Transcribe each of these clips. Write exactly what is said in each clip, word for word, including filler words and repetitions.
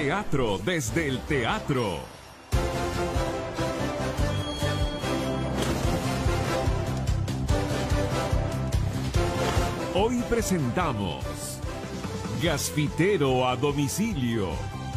teatro desde el teatro. Hoy presentamos Gasfitero a domicilio.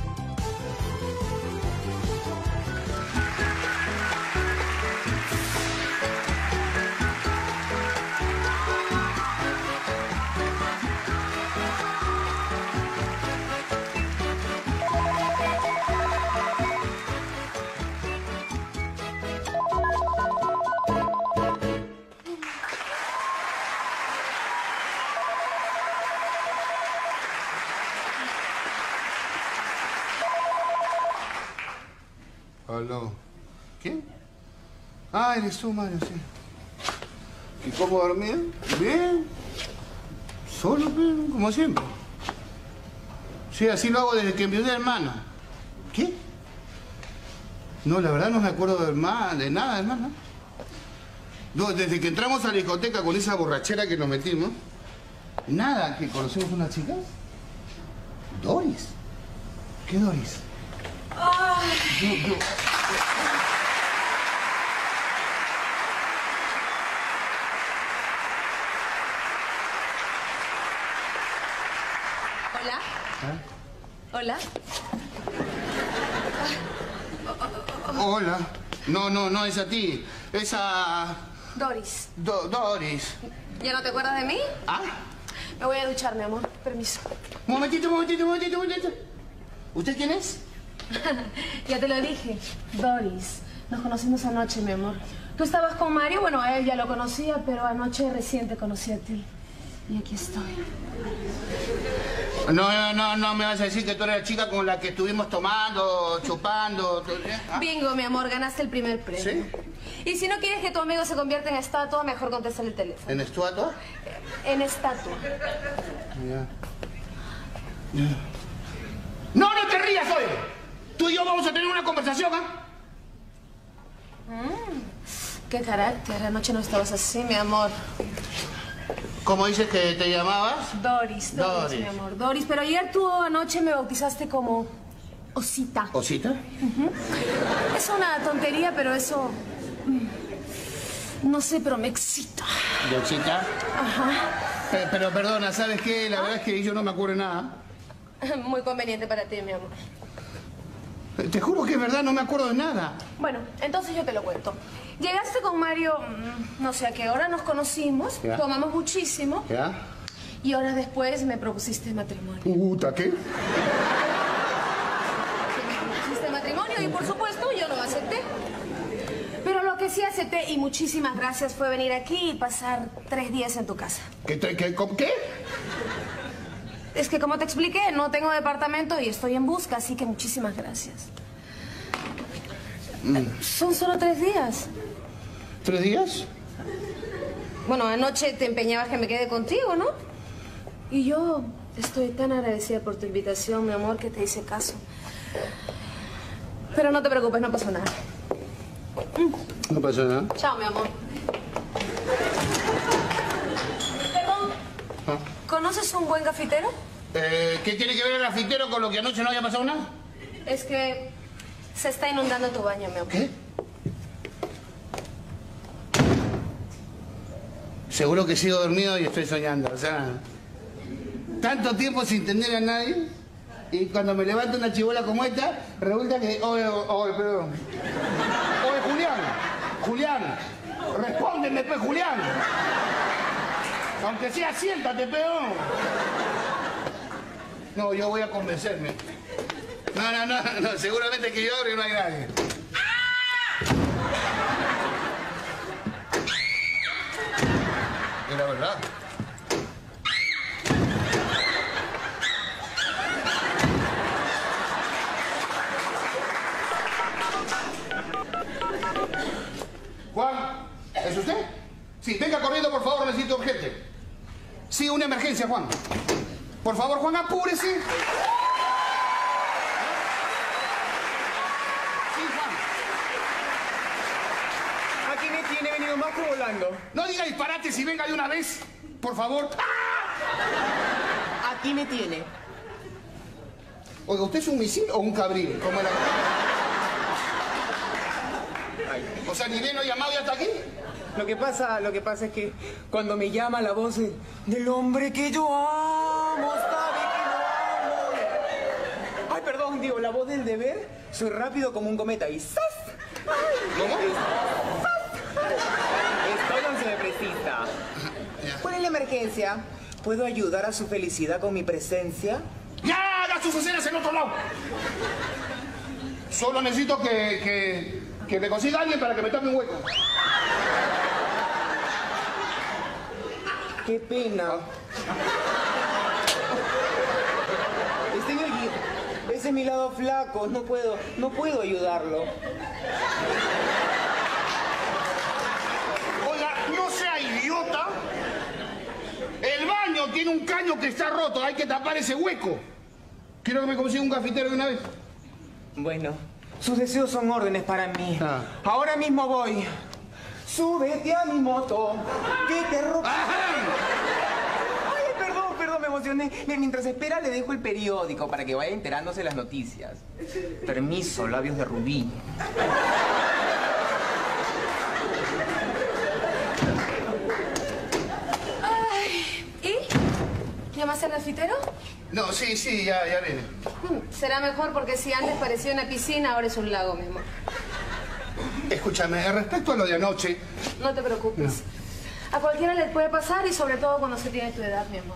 Aló. ¿Quién? Ah, eres tú, Mario, sí. ¿Y cómo dormía? Bien. Solo, bien, como siempre. Sí, así lo hago desde que envié una hermana. ¿Qué? No, la verdad no me acuerdo de, hermana, de nada, hermana. No, desde que entramos a la discoteca con esa borrachera que nos metimos, nada, que conocemos una chica. Doris. ¿Qué Doris? Ay. Yo, yo... Hola. ¿Eh? Hola. Hola. No, no, no es a ti. Es a... Doris. Do Doris. ¿Ya no te acuerdas de mí? ¿Ah? Me voy a duchar, mi amor. Permiso. Un momentito, un momentito, un momentito, un momentito. ¿Usted quién es? Ya te lo dije. Doris. Nos conocimos anoche, mi amor. Tú estabas con Mario. Bueno, a él ya lo conocía, pero anoche recién te conocí a ti. Y aquí estoy. No, no, no, no me vas a decir que tú eres la chica con la que estuvimos tomando, chupando. ¿Ah? Bingo, mi amor. Ganaste el primer premio. ¿Sí? Y si no quieres que tu amigo se convierta en estatua, mejor contesta el teléfono. ¿En estatua? En estatua. Ya. Ya. ¡No, no te rías, oye! Tú y yo vamos a tener una conversación, ¿ah? Mm, ¡Qué carácter! Anoche no estabas así, mi amor. ¿Cómo dices que te llamabas? Doris, Doris, Doris. mi amor. Doris, pero ayer tú anoche me bautizaste como Osita. ¿Osita? Uh-huh. Es una tontería, pero eso... No sé, pero me excita. ¿De Osita? Ajá. Eh, pero perdona, ¿sabes qué? La ¿Ah? verdad es que yo no me acuerdo de nada. Muy conveniente para ti, mi amor. Te juro que es verdad, no me acuerdo de nada. Bueno, entonces yo te lo cuento. Llegaste con Mario, no sé a qué hora, nos conocimos, ¿ya? Tomamos muchísimo. ¿Ya? Y horas después me propusiste matrimonio. ¿Puta qué? Me propusiste matrimonio y por supuesto yo lo acepté. Pero lo que sí acepté, y muchísimas gracias, fue venir aquí y pasar tres días en tu casa. ¿Qué? ¿Qué? ¿Qué? ¿Qué? Es que como te expliqué, no tengo departamento y estoy en busca, así que muchísimas gracias. Mm. Son solo tres días. ¿Tres días? Bueno, anoche te empeñabas que me quede contigo, ¿no? Y yo estoy tan agradecida por tu invitación, mi amor, que te hice caso. Pero no te preocupes, no pasó nada. No pasó nada. Chao, mi amor. Perdón. ¿Ah? ¿Conoces un buen gafitero? Eh, ¿Qué tiene que ver el gafitero con lo que anoche no haya pasado nada? Es que se está inundando tu baño, mi amor. ¿Qué? Seguro que sigo dormido y estoy soñando, o sea... Tanto tiempo sin tener a nadie y cuando me levanto una chibola como esta, resulta que... Oye, oye, perdón. Oye, Julián, Julián, respóndeme, pues, Julián. Aunque sea, siéntate, peón. No, yo voy a convencerme. No, no, no, no, seguramente que yo abro y no hay nadie. Era verdad. Juan, ¿es usted? Sí, venga corriendo, por favor, necesito urgente. Sí, una emergencia, Juan. Por favor, Juan, apúrese. Sí, Juan. Aquí me tiene venido más que volando. No diga disparates y venga de una vez, por favor. Aquí me tiene. Oiga, ¿usted es un misil o un cabril? ¿Cómo era? O sea, ni bien no llamado y hasta aquí. Lo que pasa, lo que pasa es que cuando me llama la voz de- del hombre que yo amo, sabe que lo amo. Ay, perdón, digo, la voz del deber, soy rápido como un cometa y ¡zas! ¿Cómo? Estoy donde se me precisa. ¿Cuál es la emergencia? ¿Puedo ayudar a su felicidad con mi presencia? ¡Ya! ¡Haga sus escenas en otro lado! Solo necesito que, que, que me consiga alguien para que me tape un hueco. ¡Qué pena! Estoy aquí. Ese es mi lado flaco. No puedo, no puedo ayudarlo. Oiga, no sea idiota. El baño tiene un caño que está roto. Hay que tapar ese hueco. Quiero que me consiga un cafetero de una vez. Bueno, sus deseos son órdenes para mí. Ah. Ahora mismo voy. Súbete a mi moto, que te robo. Ay, perdón, perdón, me emocioné. Mira, mientras espera le dejo el periódico para que vaya enterándose de las noticias. Permiso, labios de rubí. Ay, ¿y? ¿Llamaste al grafitero? No, sí, sí, ya, ya viene. Hmm, será mejor porque si antes parecía una piscina, ahora es un lago, mi amor. Escúchame, respecto a lo de anoche... No te preocupes. A cualquiera le puede pasar y sobre todo cuando se tiene tu edad, mi amor.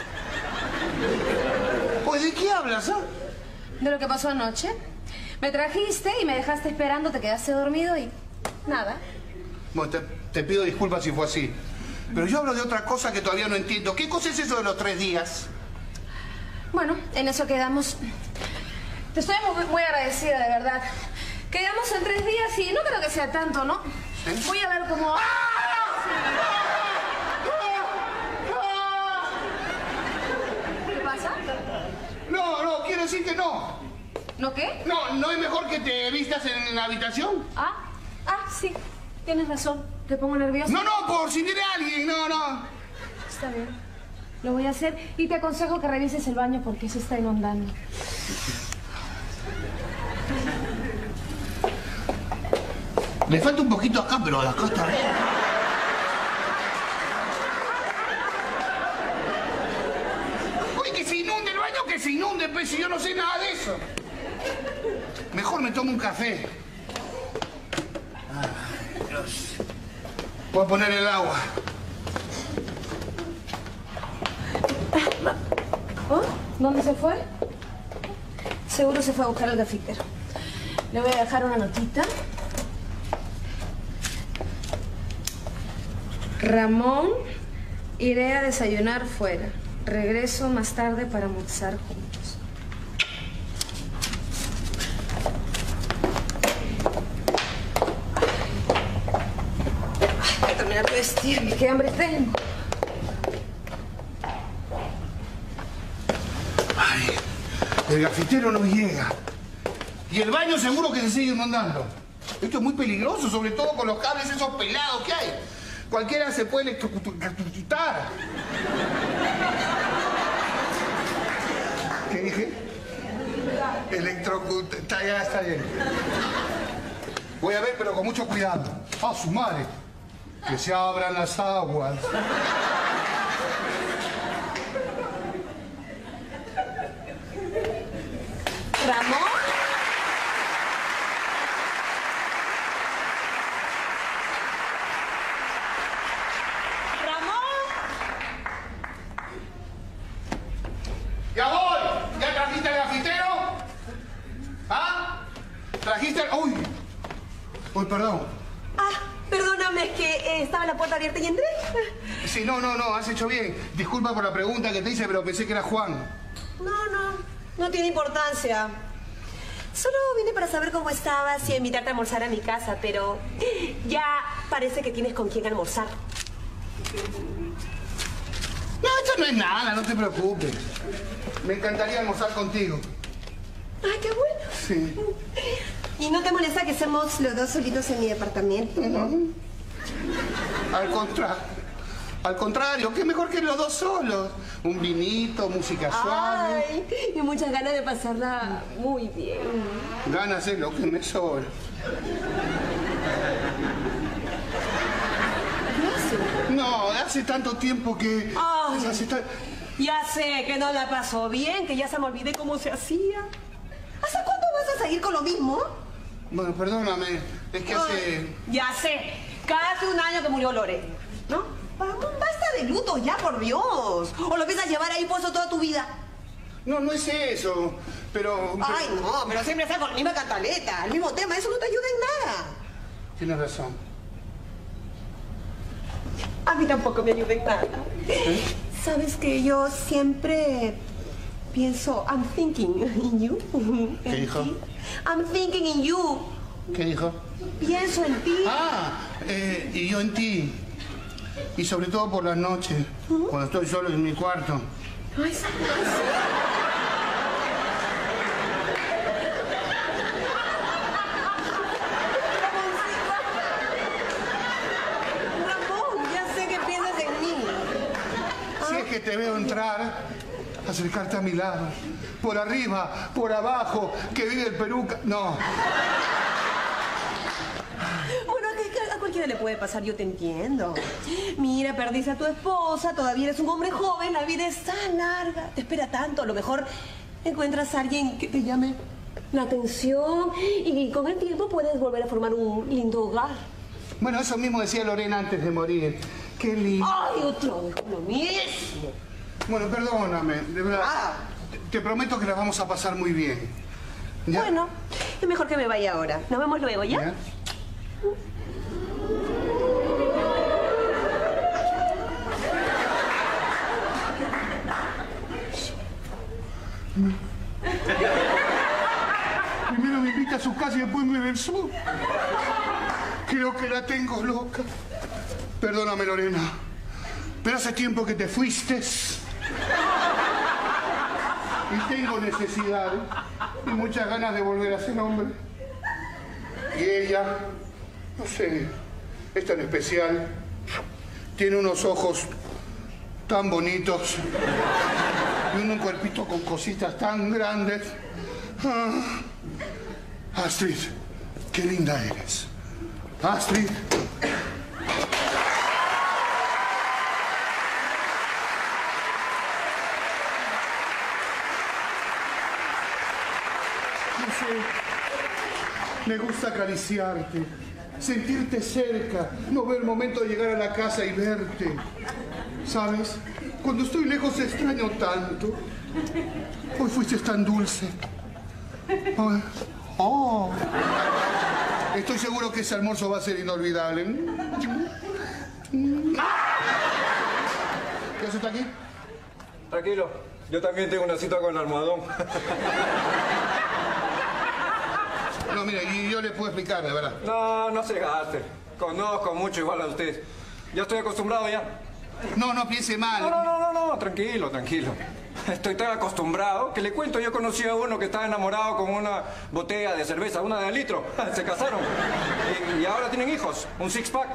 Pues, ¿de qué hablas, ah? De lo que pasó anoche. Me trajiste y me dejaste esperando, te quedaste dormido y... nada. Bueno, te, te pido disculpas si fue así. Pero yo hablo de otra cosa que todavía no entiendo. ¿Qué cosa es eso de los tres días? Bueno, en eso quedamos. Te estoy muy, muy agradecida, de verdad. Quedamos en tres días y no creo que sea tanto, ¿no? ¿Eh? Voy a ver cómo... ¿Qué pasa? No, no, quiero decir que no. ¿No qué? No, ¿no es mejor que te vistas en la habitación? Ah, ah, sí. Tienes razón. Te pongo nerviosa. No, no, por si viene alguien, no, no. Está bien. Lo voy a hacer y te aconsejo que revises el baño porque se está inundando. Le falta un poquito acá, pero acá está bien. Oye, que se inunde el baño, que se inunde, pues, si yo no sé nada de eso. Mejor me tomo un café. Ay, Dios. Voy a poner el agua. ¿Oh? ¿Dónde se fue? Seguro se fue a buscar al gafitero. Le voy a dejar una notita. Ramón, iré a desayunar fuera. Regreso más tarde para almorzar juntos. Ay, voy a terminar de vestirme. ¿Qué hambre tengo? Ay, el gafitero no llega. Y el baño seguro que se sigue inundando. Esto es muy peligroso, sobre todo con los cables esos pelados que hay. Cualquiera se puede electrocutar. ¿Qué dije? Electrocutar. Está, ya está bien. Voy a ver, pero con mucho cuidado. ¡Ah, su madre! Que se abran las aguas. ¿Ramón? ¡Ya voy! ¿Ya trajiste el gafitero? ¿Ah? ¿Trajiste el...? ¡Uy! Uy, perdón. Ah, perdóname, es que eh, estaba la puerta abierta y entré. Sí, no, no, no, has hecho bien. Disculpa por la pregunta que te hice, pero pensé que era Juan. No, no, no tiene importancia. Solo vine para saber cómo estabas y invitarte a almorzar a mi casa, pero ya parece que tienes con quién almorzar. No, esto no es nada, no te preocupes. Me encantaría almorzar contigo. Ay, qué bueno. Sí. ¿Y no te molesta que estemos los dos solitos en mi departamento? No. Al contrario. Al contrario, qué mejor que los dos solos. Un vinito, música suave. Ay, y muchas ganas de pasarla muy bien. Ganas es lo que me sobra. ¿Qué hace? No, hace tanto tiempo que... Ay. Hace ta- Ya sé que no la pasó bien, que ya se me olvidé cómo se hacía. ¿Hasta cuándo vas a seguir con lo mismo? Bueno, perdóname, es que hace... Ay, ya sé, casi un año que murió Lore, ¿no? Vamos, basta de luto ya, por Dios. ¿O lo piensas llevar ahí puesto toda tu vida? No, no es eso, pero... Ay, no, pero siempre estás con la misma cantaleta, el mismo tema, eso no te ayuda en nada. Tienes razón. A mí tampoco me ayuda en nada. ¿Eh? Sabes que yo siempre pienso, I'm thinking in you. ¿Qué dijo? ti. I'm thinking in you. ¿Qué dijo? Pienso en ti. Ah, eh, y yo en ti. Y sobre todo por las noches, ¿Mm? cuando estoy solo en mi cuarto. Ay, sí, ay, sí. Ramón, ya sé que piensas en mí. Si es que te veo entrar, acercarte a mi lado, por arriba, por abajo, que vive el peruca. No. Bueno, que, que a cualquiera le puede pasar, yo te entiendo. Mira, perdiste a tu esposa, todavía eres un hombre joven, la vida es tan larga, te espera tanto. A lo mejor encuentras a alguien que te llame la atención y con el tiempo puedes volver a formar un lindo hogar. Bueno, eso mismo decía Lorena antes de morir. Qué lindo. ¡Ay, otra vez con lo mismo! Bueno, perdóname, de verdad. Ah. Te, te prometo que la vamos a pasar muy bien. ¿Ya? Bueno, es mejor que me vaya ahora. Nos vemos luego, ¿ya? ¿Ya? Primero me invita a su casa y después me besó. Creo que la tengo loca. Perdóname, Lorena, pero hace tiempo que te fuiste. Y tengo necesidad y muchas ganas de volver a ser hombre. Y ella, no sé, es tan especial. Tiene unos ojos tan bonitos y un cuerpito con cositas tan grandes. Ah. Astrid, qué linda eres. Astrid. No sé, me gusta acariciarte, sentirte cerca, no ver el momento de llegar a la casa y verte. ¿Sabes? Cuando estoy lejos extraño tanto. Hoy fuiste tan dulce. Oh. Oh. Estoy seguro que ese almuerzo va a ser inolvidable. ¿Qué haces aquí? Tranquilo, yo también tengo una cita con el almohadón. No, mire, y yo le puedo explicar, de verdad. No, no se gaste. Conozco mucho igual a usted. Ya estoy acostumbrado ya. No, no piense mal. No, no, no, no, no, tranquilo, tranquilo. Estoy tan acostumbrado que le cuento, yo conocí a uno que estaba enamorado con una botella de cerveza, una de litro. Se casaron. Y, y ahora tienen hijos, un six pack.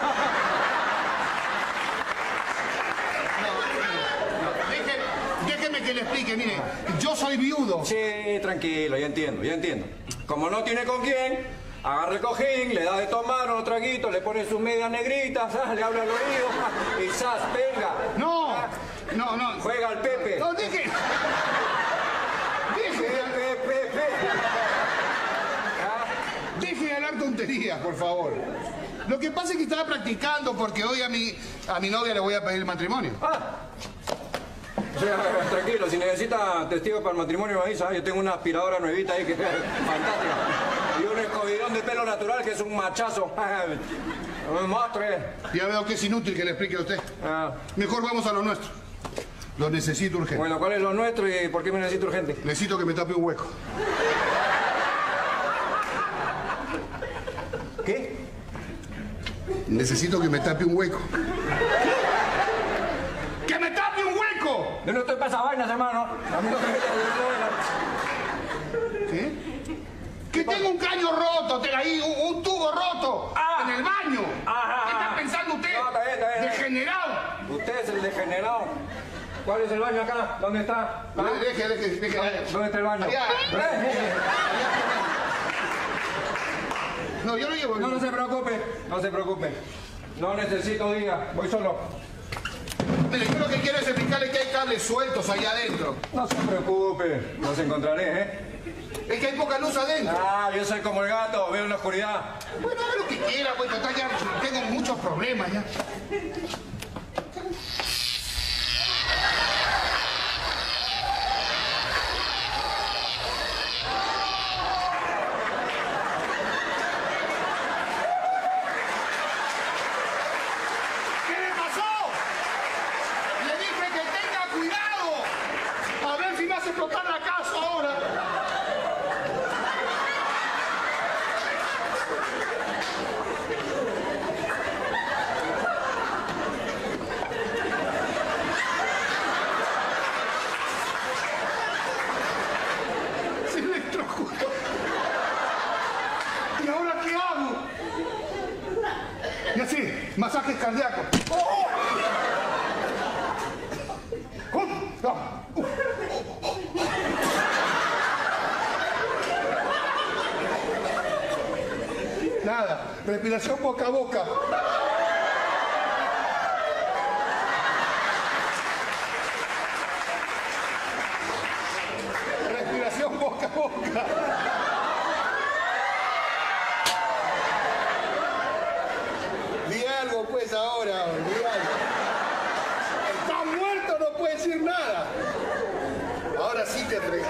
Déjeme que le explique, mire, yo soy viudo. Sí, tranquilo, ya entiendo, ya entiendo. Como no tiene con quién, agarra el cojín, le da de tomar unos traguitos, le pone sus medias negritas, le habla al oído y ¡zas! ¡Venga! No, no, no. Juega al Pepe. No, deje. Deje, Pepe, Pepe. deje de hablar tonterías, por favor. Lo que pasa es que estaba practicando porque hoy a mi, a mi novia le voy a pedir matrimonio. Ah. O sea, tranquilo, si necesita testigos para el matrimonio me avisa. Yo tengo una aspiradora nuevita ahí que es fantástica. Y un escobillón de pelo natural que es un machazo. Un monstruo. Ya veo que es inútil que le explique a usted. Ah. Mejor vamos a lo nuestro. Lo necesito urgente. Bueno, ¿cuál es lo nuestro y por qué me necesito urgente? Necesito que me tape un hueco. ¿Qué? Necesito que me tape un hueco. ¡Que me tape un hueco! Yo no estoy para esas vainas, hermano. A mí no me metas en ¿Qué? Que tengo un caño roto, te- ahí, un, un tubo roto Ah. en el baño. Ajá, ¿Qué está ajá. pensando usted? No, está bien, está bien, está bien. Degenerado. Usted es el degenerado. ¿Cuál es el baño acá? ¿Dónde está? ¿Ah? Deje, deje, deje. ¿Dónde está el baño? Allá. Eh, No, yo lo llevo. No, no se preocupe, no se preocupe. No necesito guía, voy solo. Mire, yo lo que quiero es explicarle que hay cables sueltos allá adentro. No se preocupe, los encontraré, ¿eh? Es que hay poca luz adentro. Ah, yo soy como el gato, veo en la oscuridad. Bueno, haga lo que quiera, pues total, ya tengo muchos problemas ya. ¿Qué le pasó? Le dije que tenga cuidado. A ver si me hace explotar la casa ahora. Se electrocutó. ¿Y ahora qué hago? Y así, masajes cardíacos. ¡Oh! ¡Oh! ¡Ah! ¡Uh! Nada, respiración boca a boca. Respiración boca a boca. Di algo pues ahora, di algo. Está muerto, no puede decir nada. Ahora sí te entregué.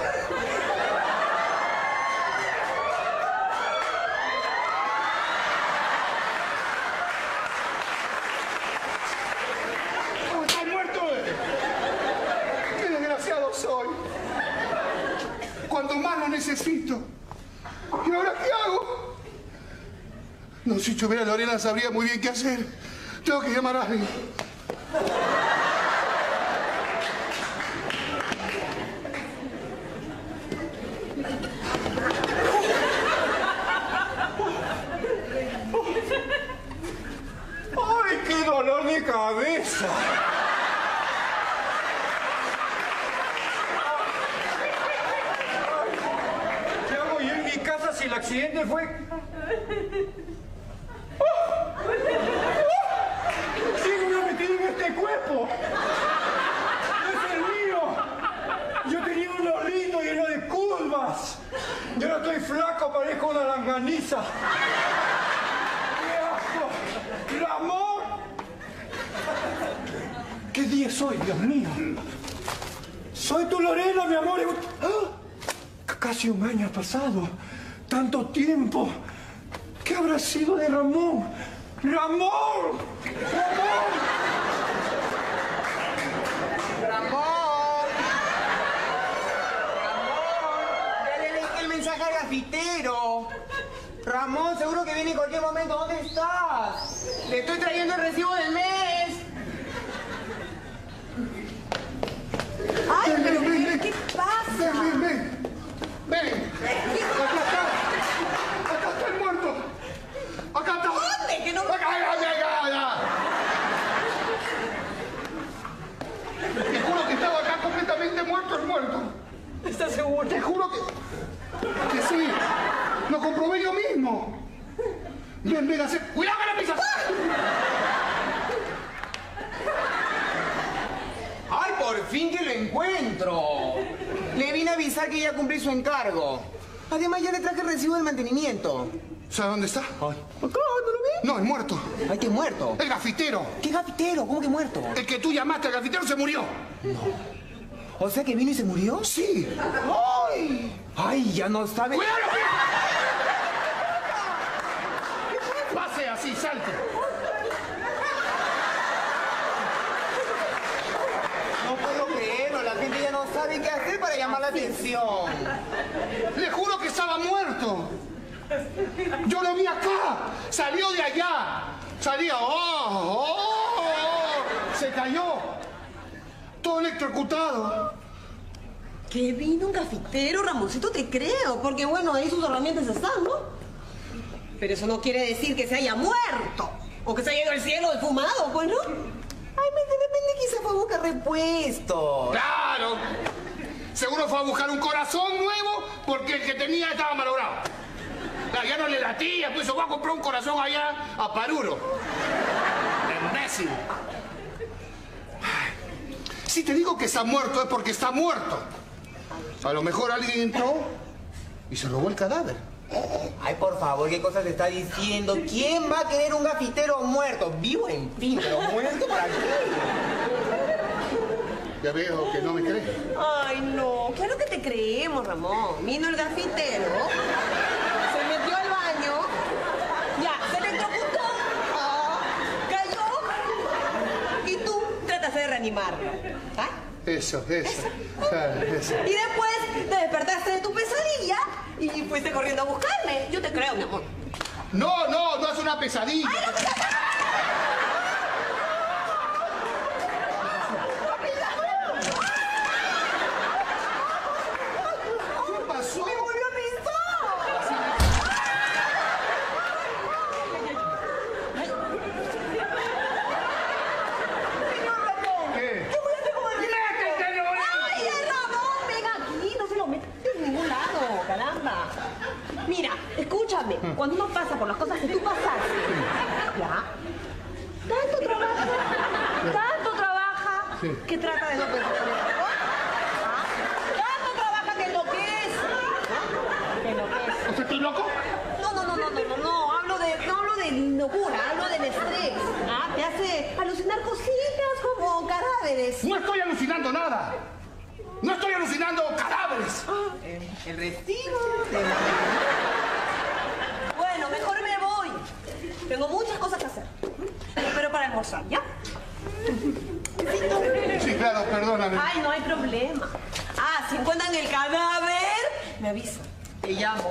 ¿Cómo estás muerto? Qué desgraciado soy. Cuando más lo necesito. ¿Y ahora qué hago? No, si yo hubiera Lorena sabría muy bien qué hacer. Tengo que llamar a alguien. ¡Ay, qué dolor de cabeza! ¿Qué hago yo en mi casa si el accidente fue? ¡Oh! ¡Sigo yo metido en este cuerpo! ¡Es el mío! Yo tenía uno lindo lleno de curvas. Yo no estoy flaco, parezco una langaniza. ¡Qué asco! ¡Ramón! ¿Qué día soy, Dios mío? Soy tu Lorena, mi amor. ¡Ah! Casi un año ha pasado. Tanto tiempo. ¿Qué habrá sido de Ramón? ¡Ramón! ¡Ramón! Ramón. Ramón. Ya le dejé el mensaje al gafitero. Ramón, seguro que viene en cualquier momento. ¿Dónde estás? Le estoy trayendo el recibo del mes. Ay, Ven, pero ven, ven, ven. ¿qué pasa? Ven, ven, ven. Ven. Acá está. Acá está el muerto. Acá está. ¿Dónde? Que no- Acá, acá, acá, acá. Te juro que estaba acá completamente muerto el muerto. ¿Estás seguro? Te juro que... Que sí. Lo comprobé yo mismo. Ven, ven, hacer... ¡Cuidado con la pizza! ¡Ay, por fin que lo encuentro! Le vine a avisar que ya cumplí su encargo. Además, ya le traje el recibo del mantenimiento. ¿Sabes dónde está? Ay. Acá, ¿no lo ves? No, el muerto. Ay, que muerto. El gafitero. ¿Qué gafitero? ¿Cómo que muerto? El que tú llamaste al gafitero se murió. O sea, que vino y se murió. Sí. ¡Ay! ¡Ay, ya no sabe! ¡Cuidado! Pase así, salte. No puedo creerlo, la gente ya no sabe qué hacer para llamar la atención. Le juro que estaba muerto. Yo lo vi acá. Salió de allá. Salía. ¡Oh! ¡Oh! oh. Se cayó. Todo electrocutado. ¿Qué vino un cafetero, Ramoncito? Te creo, porque bueno, ahí sus herramientas están, ¿no? Pero eso no quiere decir que se haya muerto o que se haya ido al cielo defumado, pues, ¿no? Ay, me, de repente de repuestos. ¡Claro! Seguro fue a buscar un corazón nuevo porque el que tenía estaba malogrado. Claro, ya no le latía, pues se va a comprar un corazón allá a Paruro. Imbécil. Si te digo que está muerto es porque está muerto. A lo mejor alguien entró y se robó el cadáver. Ay, por favor, ¿qué cosas te está diciendo? ¿Quién va a querer un gafitero muerto? Vivo en fin, pero muerto para qué. Ya veo que no me crees. Ay, no. Claro que te creemos, Ramón. Vino el gafitero, se metió al baño, ya, se electrocutó, ah, cayó, y tú tratas de reanimarlo. ¿Ah? Eso, eso. Claro, eso. Y después te despertaste de tu pesadilla y fuiste corriendo a buscarme. Yo te creo, mi amor. No, no, no es una pesadilla. ¡Ay, no, no, no! Escúchame, cuando uno pasa por las cosas que tú pasaste, ¿ya? Tanto trabaja, tanto trabaja, sí, que trata de no pensar en eso. ¿Ah? Tanto trabaja que enloquece. ¿No? Que enloquece. ¿O sea, estoy loco? No, no, no, no, no, no, no, hablo de, no hablo de locura, hablo del estrés. ¿Ah? Te hace alucinar cositas como cadáveres. No estoy alucinando nada. No estoy alucinando cadáveres. El, el recibo de... Bueno, mejor me voy. Tengo muchas cosas que hacer. Te espero para almorzar, ¿ya? Sí, claro, perdóname. Ay, no hay problema. Ah, si encuentran el cadáver, me avisan. Te llamo.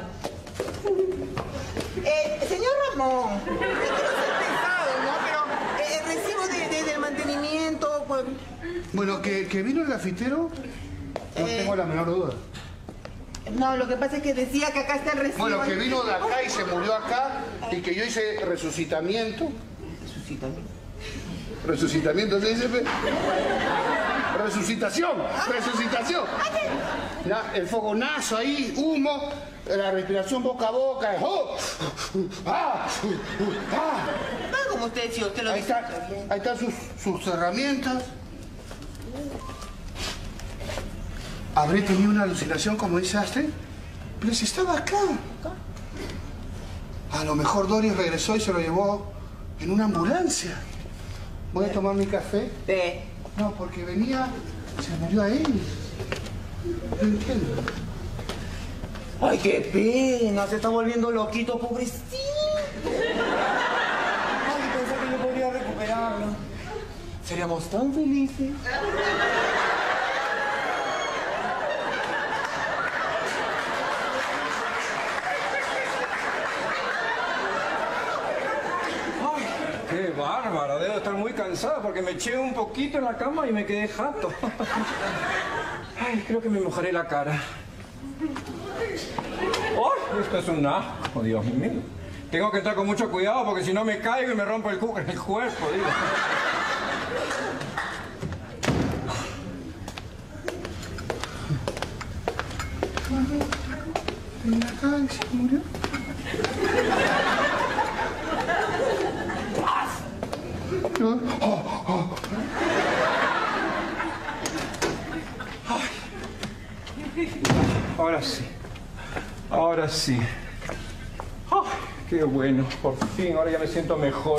Eh, señor Ramón, no quiero ser pesado, ¿no? Pero eh, el recibo de, de, del mantenimiento, pues... Bueno, que, que vino el gafitero, no Eh. tengo la menor duda. No, lo que pasa es que decía que acá está el recibo. Bueno, que vino de acá y se murió acá y que yo hice resucitamiento. Resucitamiento. Resucitamiento, ¿se dice? Pe? Resucitación, resucitación. Ya, el fogonazo ahí, humo, la respiración boca a boca. ¡Oh! ¡Ah! ¡Ah! Ah, como usted decía, usted lo Ahí dice. está, ahí están sus, sus herramientas. ¿Habré tenido una alucinación como dice Astrid? Pero si estaba acá. A lo mejor Doris regresó y se lo llevó en una ambulancia. ¿Voy a tomar mi café? Sí. No, porque venía, se murió ahí. No entiendo. Ay, qué pena, se está volviendo loquito, pobrecito. Ay, pensé que yo podría recuperarlo. Seríamos tan felices. Qué bárbara, debo estar muy cansada porque me eché un poquito en la cama y me quedé jato. Ay, creo que me mojaré la cara. ¡Ay! Esto es un asco, Dios mío. Tengo que estar con mucho cuidado porque si no me caigo y me rompo el, cu el cuerpo, digo. ¿En acá se murió? Oh, oh. Ahora sí. Ahora sí. Ay, qué bueno. Por fin, ahora ya me siento mejor.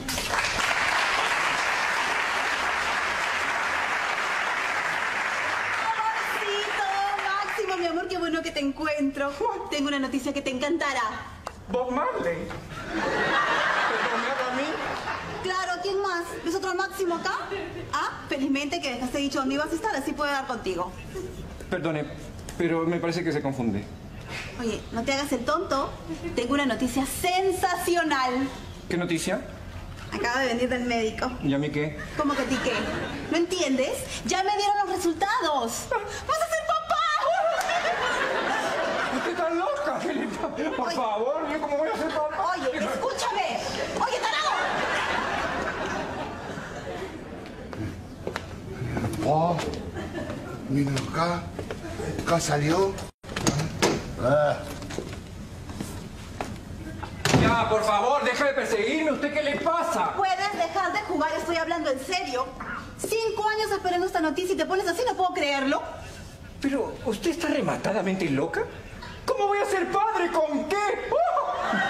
Máximo, mi amor, qué bueno que te encuentro. Tengo una noticia que te encantará. Bob Marley. ¿Pero me habla a mí? Claro, ¿quién más? ¿Ves otro Máximo acá? Ah, felizmente que dejaste dicho dónde ibas a estar, así puedo hablar contigo. Perdone, pero me parece que se confunde. Oye, no te hagas el tonto. Tengo una noticia sensacional. ¿Qué noticia? Acaba de venir del médico. ¿Y a mí qué? ¿Cómo que a ti qué? ¿No entiendes? Ya me dieron los resultados. ¡Vas a ser papá! ¿Usted está loca, Felipa? Por Oye. favor, ¿yo cómo voy a ser papá? Oye, escúchame. Oye, tarado. Oh, mira acá. Acá salió. Ah. Ya, por favor, deja de perseguirme. ¿Usted qué le pasa? ¿Puedes dejar de jugar? Estoy hablando en serio. Cinco años esperando esta noticia y te pones así, no puedo creerlo. Pero, ¿usted está rematadamente loca? ¿Cómo voy a ser padre? ¿Con qué? ¡Oh!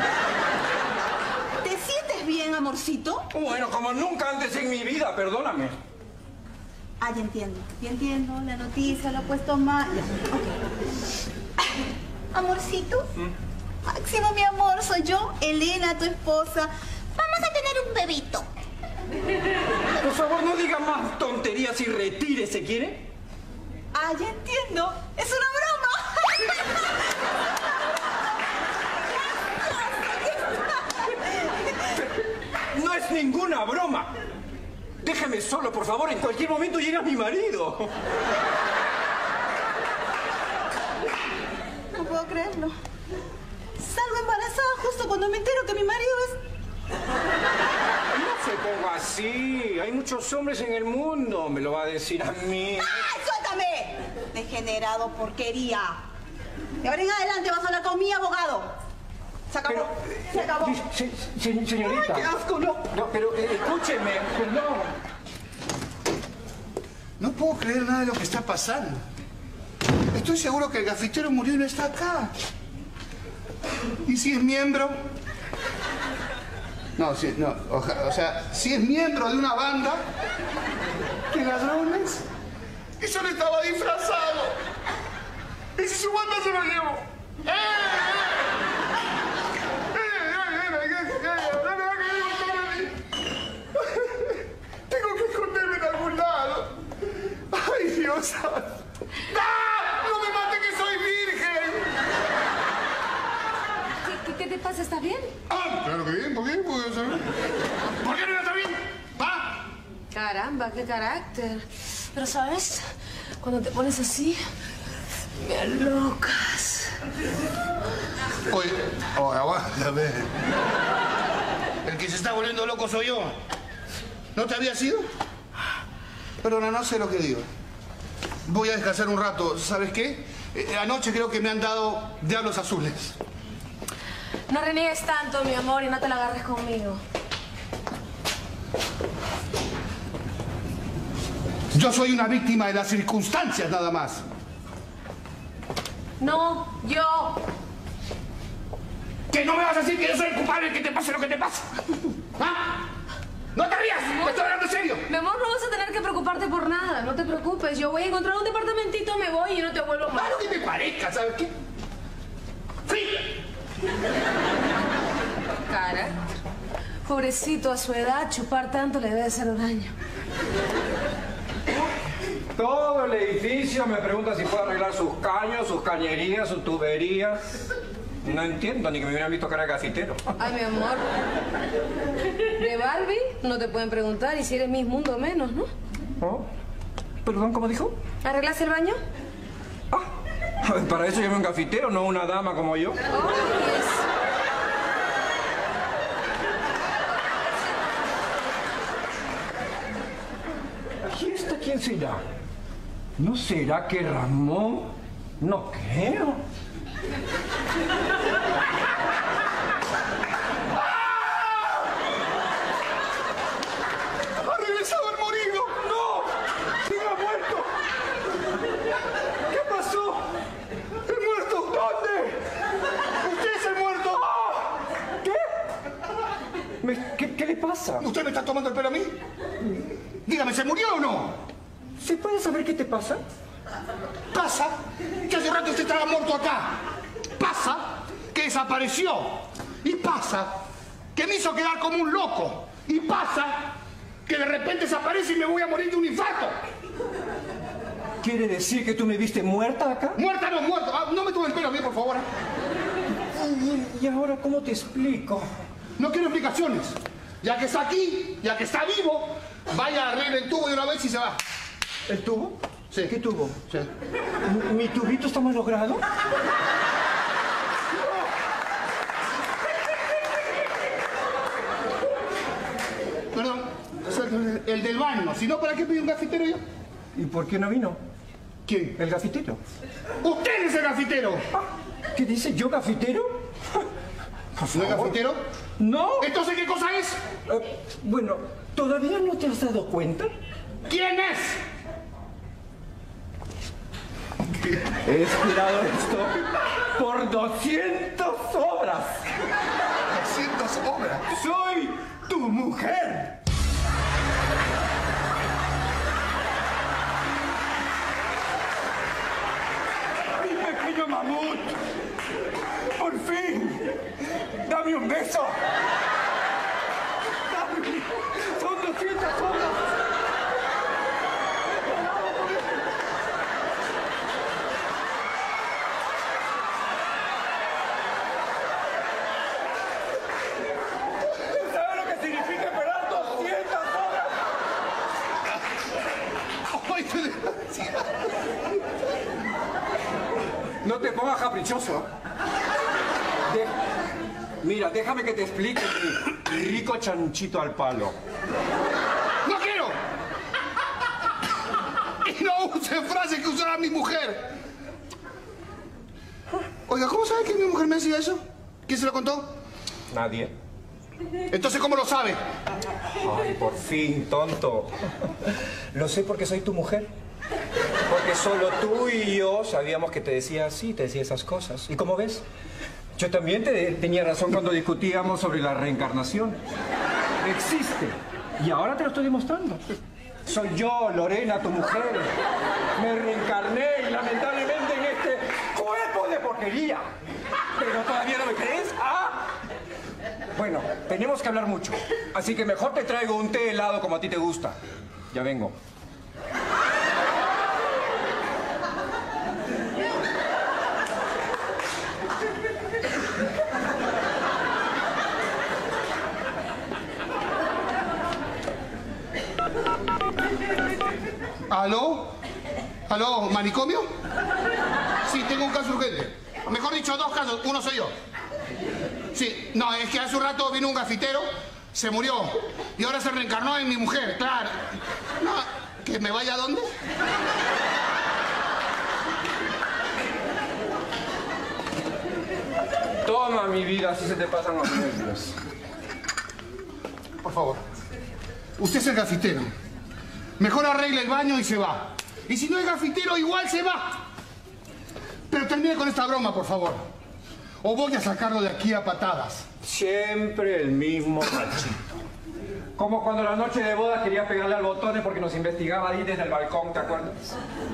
¿Te sientes bien, amorcito? Bueno, como nunca antes en mi vida, perdóname. Ah, ya entiendo. Ya entiendo. La noticia lo ha puesto mal. Ya, ok. Amorcito. ¿Mm? Máximo, mi amor, soy yo, Elena, tu esposa. Vamos a tener un bebito. Por favor, no diga más tonterías y retírese, ¿quiere? Ah, ya entiendo. Es una broma. No es ninguna broma. Déjeme solo, por favor. En cualquier momento llega mi marido. No puedo creerlo. Salgo embarazada justo cuando me entero que mi marido es... No se ponga así. Hay muchos hombres en el mundo. Me lo va a decir a mí. ¡Ay, suéltame! Degenerado, porquería. De ahora en adelante vas a hablar con mi abogado. Se acabó. Pero, se acabó. Se, se, señorita. Ay, qué asco, no. No, pero eh, escúcheme. Perdón. No puedo creer nada de lo que está pasando. Estoy seguro que el gafitero murió y no está acá. ¿Y si es miembro? No, si, no, o, o sea, si es miembro de una banda de ladrones y solo estaba disfrazado. ¿Y si su banda se lo llevó? ¡Eh! Tengo que esconderme en algún lado. ¡Ay, Dios! ¡Ah! ¡No me mate que soy virgen! ¿Qué, qué, qué te pasa? ¿Estás bien? Ah, claro que bien, ¿por qué? ¿Por qué, ¿Por qué no está bien? ¿Va? Caramba, qué carácter. Pero, ¿sabes? Cuando te pones así, me alocas. Oye, oye, aguántame. El que se está volviendo loco soy yo. ¿No te había sido? Perdona, no sé lo que digo. Voy a descansar un rato. ¿Sabes qué? Eh, anoche creo que me han dado diablos azules. No reniegues tanto, mi amor, y no te la agarres conmigo. Yo soy una víctima de las circunstancias, nada más. No, yo. ¿Que no me vas a decir que yo soy el culpable de que te pase lo que te pasa? ¿Ah? ¡No te rías! ¡Me estoy hablando en serio! Mi amor, no vas a tener que preocuparte por nada. No te preocupes. Yo voy a encontrar un departamentito, me voy y no te vuelvo más. Claro que me parezca, ¿sabes qué? ¡Sí! Cara. Pobrecito, a su edad, chupar tanto le debe hacer daño. Todo el edificio me pregunta si puedo arreglar sus caños, sus cañerías, sus tuberías. No entiendo, ni que me hubieran visto cara de gafitero. Ay, mi amor. De Barbie no te pueden preguntar, y si eres Miss Mundo menos, ¿no? ¿Oh? ¿Perdón, cómo dijo? ¿Arreglaste el baño? Ah, para eso llamé un gafitero, no una dama como yo. Oh, yes. ¿Y esta quién será? ¿No será que Ramón? No creo. ¡Ha regresado el morido! ¡No! ¿Quién ha muerto? ¿Qué pasó? ¡El muerto! ¿Dónde? ¡Usted es el muerto! ¿Qué? Me, ¿qué, ¿Qué le pasa? ¿Usted me está tomando el pelo a mí? Dígame, ¿se murió o no? ¿Se puede saber qué te pasa? Pasa que hace rato usted estaba muerto acá. Pasa que desapareció. Y pasa que me hizo quedar como un loco. Y pasa que de repente desaparece y me voy a morir de un infarto. ¿Quiere decir que tú me viste muerta acá? Muerta no, muerto. Ah, no me tome el pelo a mí, por favor. ¿Y ahora cómo te explico? No quiero explicaciones. Ya que está aquí, ya que está vivo, vaya, arregle el tubo de una vez y se va. ¿El tubo? Sí. ¿Qué tubo? Sí. ¿Mi tubito está mal logrado? Perdón, el del baño. Si no, ¿para qué pedí un gafitero yo? ¿Y por qué no vino? ¿Quién? El gafitero. ¡Usted es el gafitero! ¿Qué dice? ¿Yo gafitero? ¿No es gafitero? No. ¿Entonces qué cosa es? Eh, bueno, ¿todavía no te has dado cuenta? ¿Quién es? He esperado esto por doscientas obras. ¿doscientas obras? ¡Soy tu mujer! ¡Mi pequeño mamut! ¡Por fin! ¡Dame un beso! ¡Dame! ¡Son doscientas obras! ¿Sabes lo que significa esperar doscientas obras? ¡Ay, qué desgracia! No te pongas caprichoso. De- Mira, déjame que te explique mi rico chanchito al palo. ¡No quiero! Y no use frases que usará mi mujer. Oiga, ¿cómo sabe que mi mujer me decía eso? ¿Quién se lo contó? Nadie. Entonces, ¿cómo lo sabe? Ay, por fin, tonto. Lo sé porque soy tu mujer. Porque solo tú y yo sabíamos que te decía así, te decía esas cosas. ¿Y cómo ves? Yo también te, tenía razón cuando discutíamos sobre la reencarnación. Existe. Y ahora te lo estoy demostrando. Soy yo, Lorena, tu mujer. Me reencarné y lamentablemente en este cuerpo de porquería. ¿Pero todavía no me crees? ¿Ah? Bueno, tenemos que hablar mucho. Así que mejor te traigo un té helado como a ti te gusta. Ya vengo. ¿Aló? ¿Aló? ¿Manicomio? Sí, tengo un caso urgente. Mejor dicho, dos casos. Uno soy yo. Sí, no, es que hace un rato vino un gafitero, se murió y ahora se reencarnó en mi mujer, claro. No, ¿que me vaya a dónde? Toma, mi vida, así se te pasan los nervios. Por favor. Usted es el gafitero. Mejor arregle el baño y se va. Y si no es gafitero, igual se va. Pero termine con esta broma, por favor. O voy a sacarlo de aquí a patadas. Siempre el mismo machito. Como cuando la noche de boda quería pegarle al botones porque nos investigaba ahí desde el balcón, ¿te acuerdas?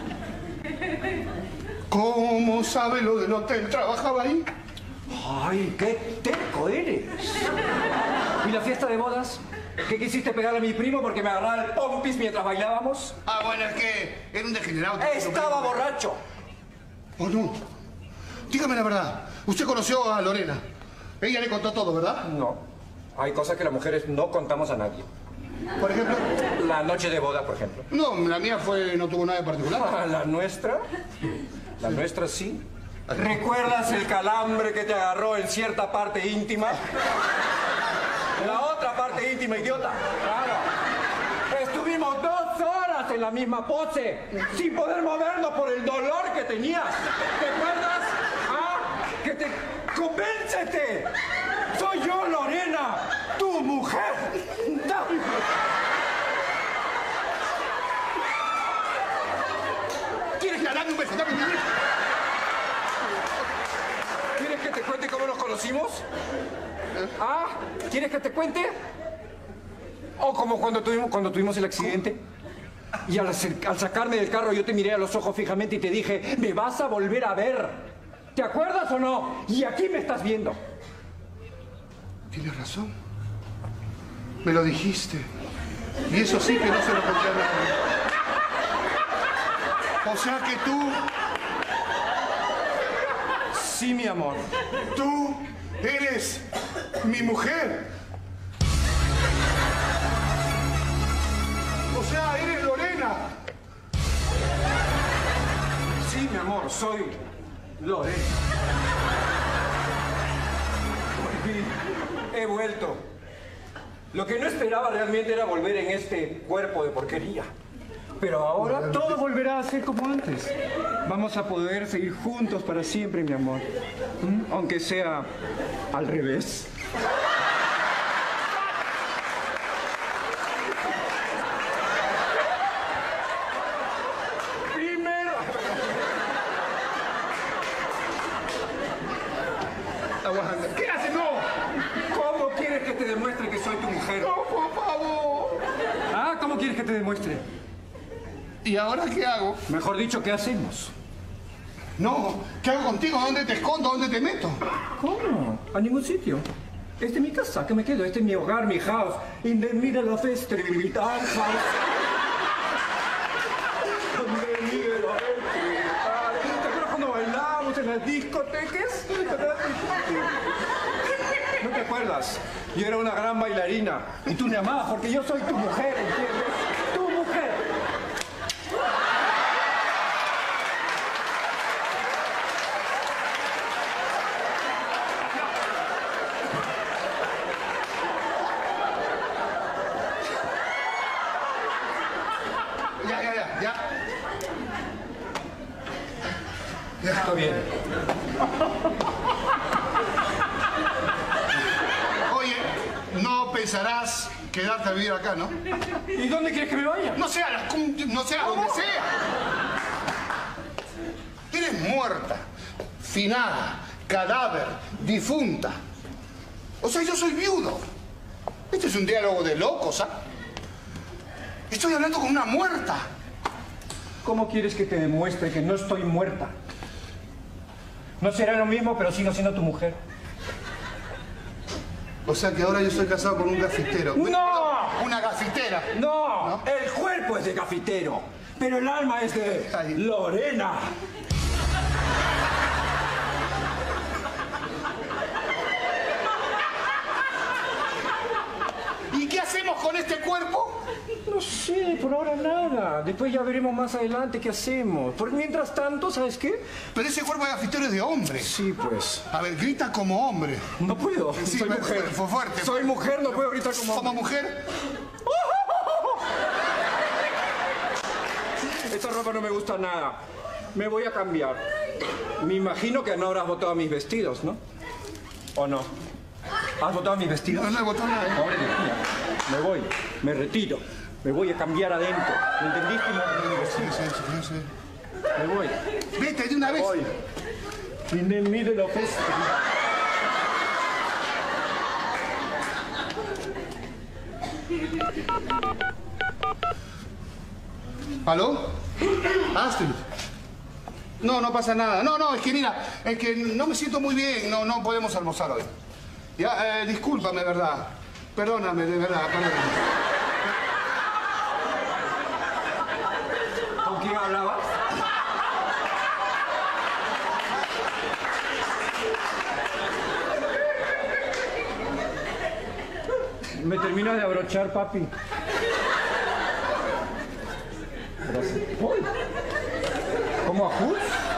¿Cómo sabe lo del hotel? ¿Trabajaba ahí? ¡Ay, qué terco eres! ¿Y la fiesta de bodas? ¿Qué quisiste pegarle a mi primo porque me agarraba el pompis mientras bailábamos? Ah, bueno, es que era un degenerado. ¡Estaba borracho! ¿O no? Dígame la verdad. Usted conoció a Lorena. Ella le contó todo, ¿verdad? No. Hay cosas que las mujeres no contamos a nadie. Por ejemplo. La noche de boda, por ejemplo. No, la mía fue, no tuvo nada de particular. Ah, ¿la nuestra? La nuestra sí. ¿Recuerdas el calambre que te agarró en cierta parte íntima? La otra parte íntima, idiota. Claro. Estuvimos dos horas en la misma pose, sin poder movernos por el dolor que tenías. ¿Te acuerdas? ¿Ah? Que te... ¡Convéncete! Soy yo, Lorena, tu mujer. Dame. ¿Quieres que dame un beso? Dame un beso. ¿Quieres que te cuente cómo nos conocimos? ¿Ah? ¿Quieres que te cuente? O como cuando tuvimos, cuando tuvimos el accidente. Y al, al sacarme del carro yo te miré a los ojos fijamente y te dije, me vas a volver a ver. ¿Te acuerdas o no? Y aquí me estás viendo. Tienes razón. Me lo dijiste. Y eso sí que no se lo conté a nadie. O sea que tú... Sí, mi amor. Tú eres mi mujer. O sea, eres Lorena. Sí, mi amor, soy Lorena. Por fin, he vuelto. Lo que no esperaba realmente era volver en este cuerpo de porquería. Pero ahora todo volverá a ser como antes. Vamos a poder seguir juntos para siempre, mi amor. ¿Mm? Aunque sea al revés. Primero... Aguanta. ¿Qué haces? No. ¿Cómo quieres que te demuestre que soy tu mujer? No, por favor. Ah, ¿cómo quieres que te demuestre? ¿Y ahora qué hago? Mejor dicho, ¿qué hacemos? No, ¿qué hago contigo? ¿Dónde te escondo? ¿Dónde te meto? ¿Cómo? A ningún sitio. Esta es mi casa, que me quedo. Este es mi hogar, mi house. In the middle of the street, our house. In the middle of the street, our- ¿Te acuerdas cuando bailábamos en las discotecas? ¿No te acuerdas? Yo era una gran bailarina. Y tú me amabas porque yo soy tu mujer, ¿entiendes? Tu mujer. Ya, ya, ya, ya. Ya. Está bien. Oye, no pensarás quedarte a vivir acá, ¿no? ¿Y dónde quieres que me vaya? No sea, la cum- no sea donde sea. Eres muerta, finada, cadáver, difunta. O sea, yo soy viudo. Este es un diálogo de locos, ¿ah? Estoy hablando con una muerta. ¿Cómo quieres que te demuestre que no estoy muerta? No será lo mismo, pero sigo siendo tu mujer. O sea que ahora yo estoy casado con un gafitero. ¡No! Una gafitera. No, ¿No? el cuerpo es de cafetero, pero el alma es de Ay. Lorena. ¿Y qué hacemos con este cuerpo? No sé, por ahora nada. Después ya veremos más adelante qué hacemos. Por mientras tanto, ¿sabes qué? Pero ese cuerpo de gafitero es de hombre. Sí, pues. A ver, grita como hombre. No puedo. Sí, Soy fue- mujer. fue fuerte. Soy mujer, no puedo gritar como Como hombre. mujer. Esta ropa no me gusta nada. Me voy a cambiar. Me imagino que no habrás botado mis vestidos, ¿no? ¿O no? ¿Has botado mis vestidos? No, no he botado nada, ¿eh? Pobre de mía. Me voy, me retiro. Me voy a cambiar adentro. ¿Me entendiste? No, Sí, sí, sí, sí. me voy. Vete de una vez. Voy. In the middle of the street. ¿Aló? Astrid. No, no pasa nada. No, no, es que mira, es que no me siento muy bien. No, no podemos almorzar hoy. Ya, eh, discúlpame, verdad. Perdóname, de verdad, perdóname. ¿Con quién hablabas? Me terminas de abrochar, papi. Gracias. Uy. ¿Cómo ajus?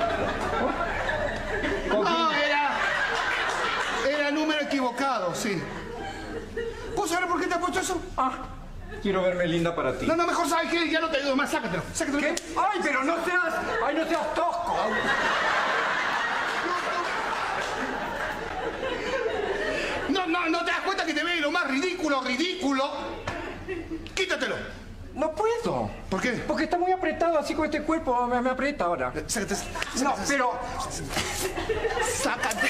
¿Con quién? No, era... Era número equivocado, sí. ¿Puedo saber por qué te has puesto eso? Ah, quiero verme linda para ti. No, no, mejor sabes que ya no te ayudo más. Sácatelo, sácatelo. ¿Qué? ¡Ay, pero no seas! ¡Ay, no seas tosco! No, no, no te das cuenta que te ve lo más ridículo, ridículo. Quítatelo. No puedo. ¿Por qué? Porque está muy apretado así con este cuerpo. Me, me aprieta ahora. Sácate. No, sácate. pero... Sácate.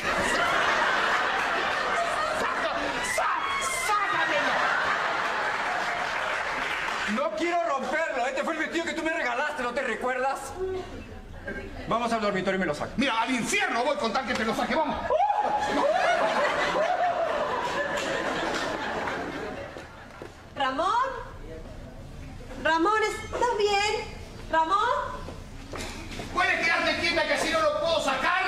Saca- sa- sácatelo. No quiero romperlo. Este fue el vestido que tú me regalaste, ¿no te recuerdas? Vamos al dormitorio y me lo saco. Mira, al infierno voy con tal que te lo saque. Vamos. Ramón. Ramón, ¿estás bien? Ramón. ¿Puedes quedarte quieta que si no lo puedo sacar?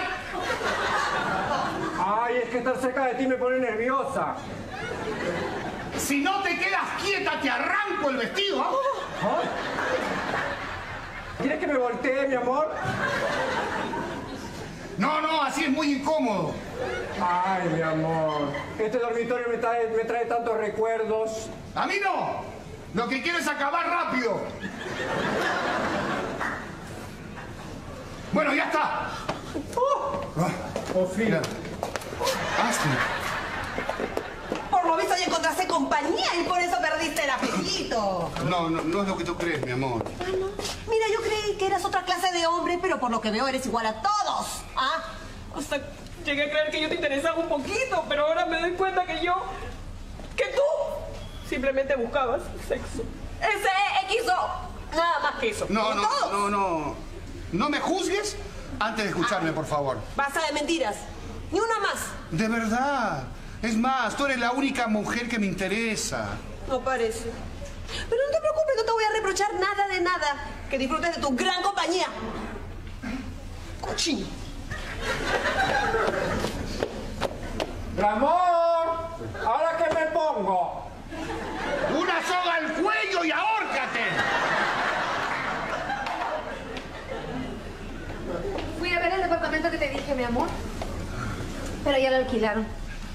Ay, es que estar cerca de ti me pone nerviosa. Si no te quedas quieta, te arranco el vestido. ¿Ah? Ay. ¿Quieres que me voltee, mi amor? No, no, así es muy incómodo. Ay, mi amor. Este dormitorio me trae, me trae tantos recuerdos. A mí no. Lo que quiero es acabar rápido. Bueno, ya está. Ah, Por fin. mira. Astrid. Por lo visto ya encontraste compañía y por eso perdiste el apetito. No, no, no es lo que tú crees, mi amor. Ah, no. Mira, yo creí que eras otra clase de hombre, pero por lo que veo eres igual a todos. ¿Ah? Hasta llegué a creer que yo te interesaba un poquito, pero ahora me doy cuenta que yo... que tú simplemente buscabas sexo. Ese X O. Nada más que eso. No, Como no, todos. no, no. No me juzgues antes de escucharme, por favor. Basta de mentiras. Ni una más. De verdad. Es más, tú eres la única mujer que me interesa. No parece. Pero no te preocupes, no te voy a reprochar nada de nada. Que disfrutes de tu gran compañía. Cochino. Ramón, ¿ahora qué me pongo? ¡Una soga al cuello y ahórcate! Fui a ver el departamento que te dije, mi amor. Pero ya lo alquilaron.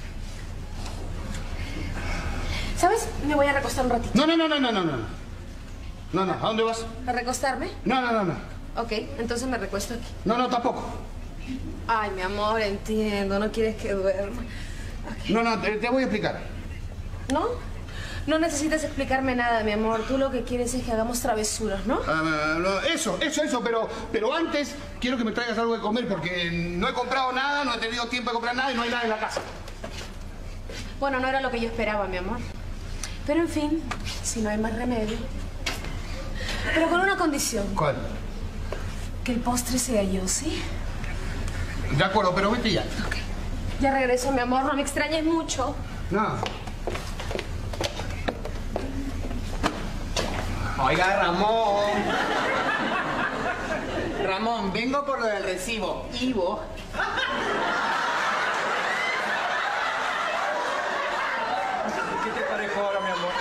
¿Sabes? Me voy a recostar un ratito. No, no, no, no, no, no, no. No, no, ¿a dónde vas? ¿A recostarme? No, no, no, no. Ok, entonces me recuesto aquí. No, no, tampoco. Ay, mi amor, entiendo. No quieres que duerma. No, no, te, te voy a explicar. ¿No? No necesitas explicarme nada, mi amor. Tú lo que quieres es que hagamos travesuras, ¿no? Ah, no, eso, eso, eso, pero, pero antes quiero que me traigas algo de comer porque no he comprado nada, no he tenido tiempo de comprar nada y no hay nada en la casa. Bueno, no era lo que yo esperaba, mi amor. Pero en fin, si no hay más remedio. Pero con una condición. ¿Cuál? Que el postre sea yo, ¿sí? De acuerdo, pero vete ya. Ok. Ya regreso, mi amor. No me extrañes mucho. No. Oiga, Ramón. Ramón, vengo por lo del recibo. Ivo. ¿Qué te parejo ahora, mi amor?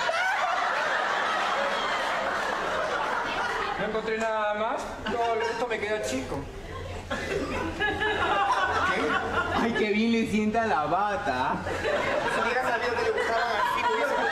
No encontré nada más. No, esto me queda chico. ¿Qué? Ay, qué bien le sienta la bata. Si hubiera sabido que le gustaban así, me hubiera...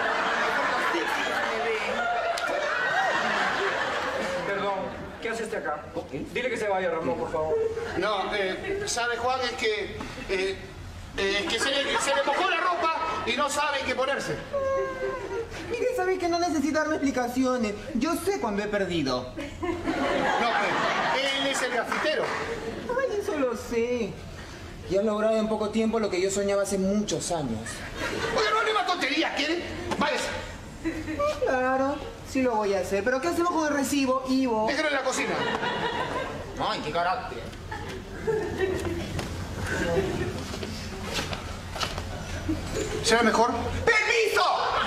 Perdón, ¿qué haces acá? Dile que se vaya, Ramón, por favor. No, eh, ¿sabe, Juan? Es que, eh, eh, es que se, le, se le mojó la ropa y no sabe qué ponerse. Mire, sabe que no necesita darme explicaciones. Yo sé cuando he perdido. No, eh, él es el grafitero. Ay, eso lo sé. Y ha logrado en poco tiempo lo que yo soñaba hace muchos años. Oye, no le va tontería, ¿quiere? Váyase. Claro, sí lo voy a hacer. ¿Pero qué hacemos con el recibo, Ivo? Déjalo en la cocina. Ay, qué carácter. ¿Será mejor? ¡Permiso!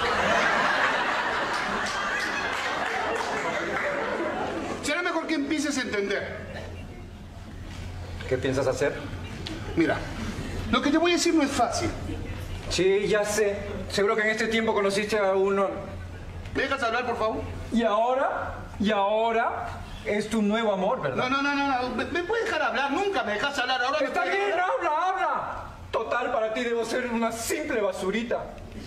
Será mejor que empieces a entender. ¿Qué piensas hacer? Mira, lo que te voy a decir no es fácil. Sí, ya sé. Seguro que en este tiempo conociste a uno. ¿Me dejas hablar, por favor? Y ahora, y ahora es tu nuevo amor, ¿verdad? No, no, no, no, no. ¿Me, me puedes dejar hablar? Nunca me dejas hablar. Ahora me Está puedes bien, hablar. habla, habla. Total, para ti debo ser una simple basurita.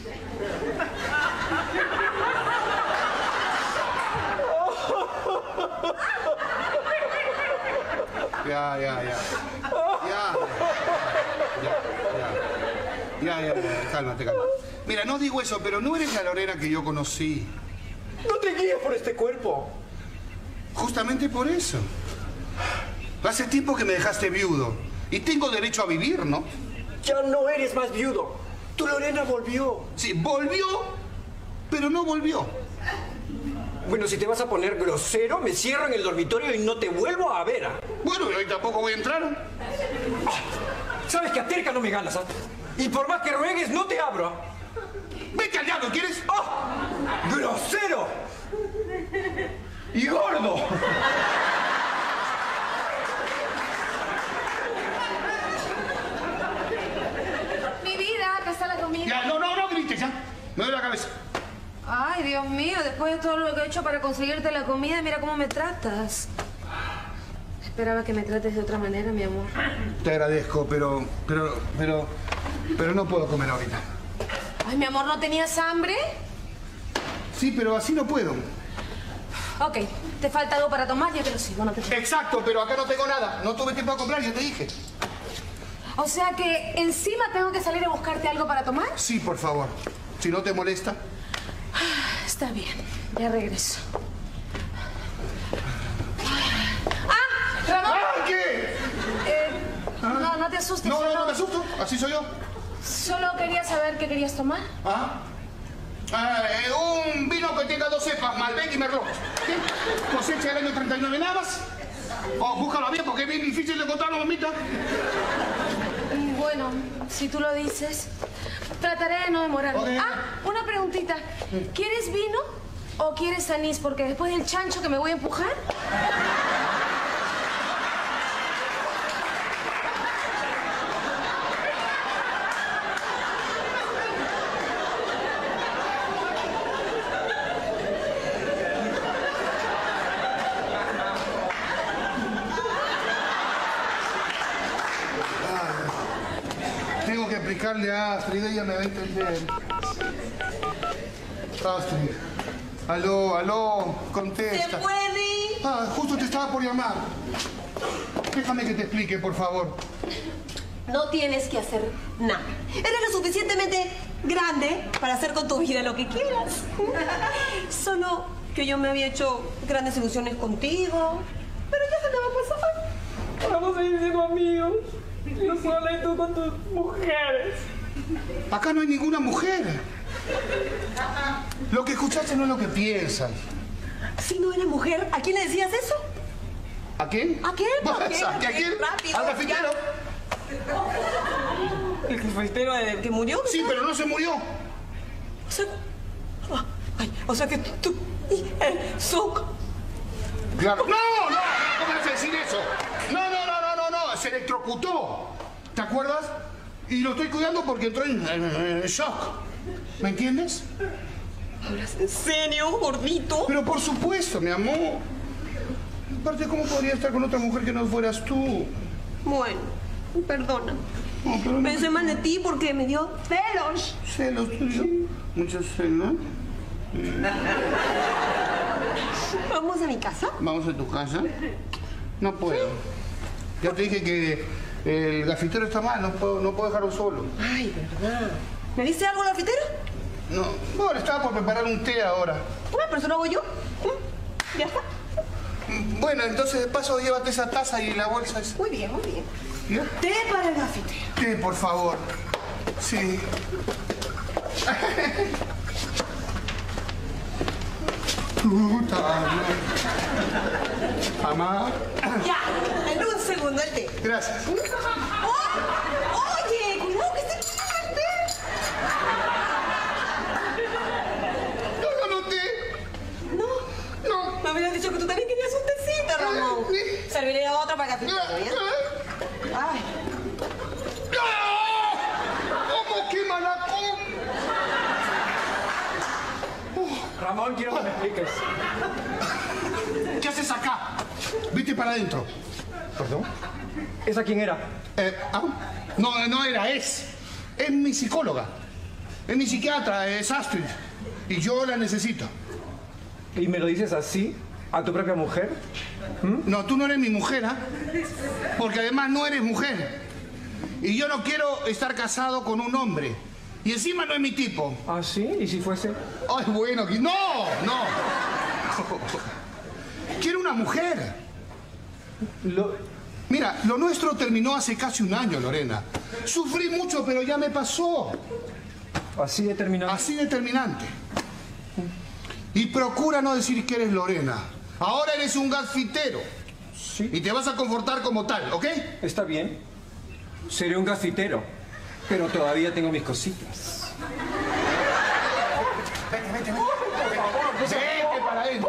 Ya, ya, ya. Ya. Ya, ya. Ya, ya, ya. Cálmate, cálmate. Mira, no digo eso, pero no eres la Lorena que yo conocí. No te guíes por este cuerpo. Justamente por eso. Hace tiempo que me dejaste viudo. Y tengo derecho a vivir, ¿no? Ya no eres más viudo. Tu Lorena volvió. Sí, volvió, pero no volvió. Bueno, si te vas a poner grosero, me cierro en el dormitorio y no te vuelvo a ver. ¿Ah? Bueno, y hoy tampoco voy a entrar. Sabes que a terca no me ganas, ¿ah? Y por más que ruegues, no te abro. ¿Ah? Vete al diablo, ¿quieres? ¡Ah! ¡Grosero! ¡Y gordo! Mi vida, acá está la comida. Ya, no, no, no grites, ya. Me duele la cabeza. Ay, Dios mío, después de todo lo que he hecho para conseguirte la comida, mira cómo me tratas. Esperaba que me trates de otra manera, mi amor. Te agradezco, pero, pero, pero, pero no puedo comer ahorita. Ay, mi amor, ¿no tenías hambre? Sí, pero así no puedo. Ok, te falta algo para tomar, ya te lo sigo, no te preocupes. Exacto, pero acá no tengo nada. No tuve tiempo a comprar, ya te dije. O sea que encima tengo que salir a buscarte algo para tomar. Sí, por favor. Si no te molesta. Está bien, ya regreso. ¡Ah! ¡Ramón! ¡Ah, qué! Eh, no, no te asustes. No, no, solo- no me asusto. Así soy yo. Solo quería saber qué querías tomar. ¿Ah? Ah, eh, un vino que tenga dos cepas, Malbec y Merlot. ¿Sí? Cosecha del año treinta y nueve nada más. Oh, búscalo bien porque es bien difícil de encontrarlo, mamita. Y bueno, si tú lo dices, trataré de no demorarme. Ok. Ah, una preguntita. ¿Quieres vino o quieres anís? Porque después del chancho que me voy a empujar... Tengo que explicarle a Astrid, ella me va a entender. Astrid. Aló, aló, ¿Se contesta. puede? Ah, justo te estaba por llamar. Déjame que te explique, por favor. No tienes que hacer nada. Eres lo suficientemente grande para hacer con tu vida lo que quieras. Solo que yo me había hecho grandes ilusiones contigo. Pero ya se te va a pasar. Vamos a ir siendo amigos. Yo sola y tú con tus mujeres. Acá no hay ninguna mujer. Lo que escuchaste no es lo que piensas. Si no eres mujer, ¿a quién le decías eso? ¿A quién? ¿A quién? ¿A quién? ¿A quién? Rápido, Al grafitero. ¿El grafitero del que murió? Sí, pero no se murió. O sea, ah, ay, o sea que tú y él son... Claro. No, no, ¿cómo vas a decir eso? No, no, no, no, no, no, se electrocutó. ¿Te acuerdas? Y lo estoy cuidando porque entró en, en- en shock. ¿Me entiendes? ¿Hablas en serio, gordito? Pero por supuesto, mi amor. Aparte, ¿cómo podría estar con otra mujer que no fueras tú? Bueno, perdona. No, pero no. Pensé mal de ti porque me dio celos. ¿Celos tuyos? Muchos celos. ¿Vamos a mi casa? Vamos a tu casa. No puedo. Ya te dije que el gafitero está mal, no puedo, no puedo dejarlo solo. Ay, verdad. ¿Me dice algo el grafitero? No, bueno, estaba por preparar un té ahora. Bueno, pero eso lo hago yo. ¿Mm? ¿Ya está? Bueno, entonces de paso llévate esa taza y la bolsa esa. Muy bien, muy bien. ¿Ya? Té para el grafitero. Sí, por favor. Sí. Puta madre. Mamá. Ya, en un segundo el té. Gracias. ¡Oh! Oye, cuidado que se quema el té. No lo noté. No, No. me habías dicho que tú también querías un tecito, Ramón. Sí. Serviré otro para el grafitero, ¿ya? Ay. ¿Cómo quema la com? Ramón, quiero que me expliques. ¿Qué haces acá? Vete para adentro. ¿Perdón? ¿Esa quién era? Eh, ¿ah? No, no era, es. Es mi psicóloga. Es mi psiquiatra, es Astrid. Y yo la necesito. ¿Y me lo dices así? ¿A tu propia mujer? No, tú no eres mi mujer, ¿ah? Porque además no eres mujer. Y yo no quiero estar casado con un hombre. Y encima no es mi tipo. ¿Ah, sí? ¿Y si fuese? Ay, bueno, que- no, no. Quiero una mujer. Lo... Mira, lo nuestro terminó hace casi un año, Lorena. Sufrí mucho, pero ya me pasó. Así determinado. Así determinante. Y procura no decir que eres Lorena. Ahora eres un gafitero. Sí. Y te vas a comportar como tal, ¿ok? Está bien. Seré un gafitero. Pero todavía tengo mis cositas. Vete para adentro.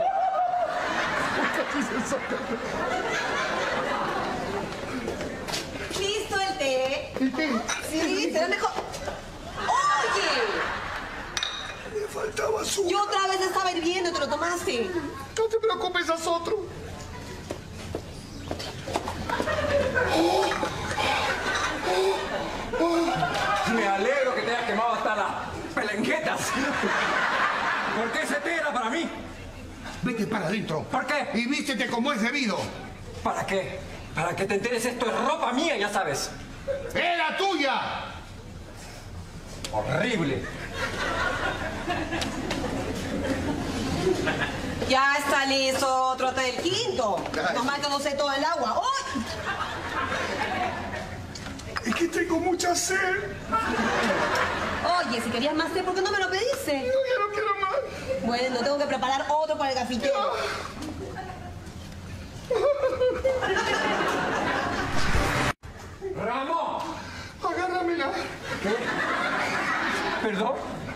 ¿Listo el té? El té. Sí, será mejor. ¡Oye! Me faltaba azúcar. Yo otra vez estaba hirviendo y te lo tomaste. No te preocupes, haz otro. Me alegro que te hayas quemado hasta las pelenguetas. Porque ese té era para mí. vete para adentro. ¿Por qué? Y vístete como es debido. ¿Para qué? Para que te enteres, esto es ropa mía, ya sabes. ¡Era tuya! Horrible. Ya está listo, trote del quinto. Ay. Nomás que no sé todo el agua. ¡Uy! Es que tengo mucha sed. Oye, si querías más té, ¿por qué no me lo pediste? No, ya no quiero más. Bueno, tengo que preparar otro para el cafetero. ¡Ramón! Agárramela. ¿Qué? ¿Perdón?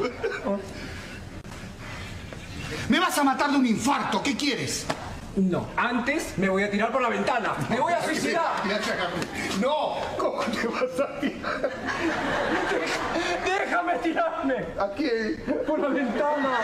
Me vas a matar de un infarto. ¿Qué quieres? No, antes me voy a tirar por la ventana. ¡Me voy a suicidar! Ya te agarré. No, ¿cómo te vas a tirar? ¡Déjame tirarme! ¿A quién? ¡Por la ventana!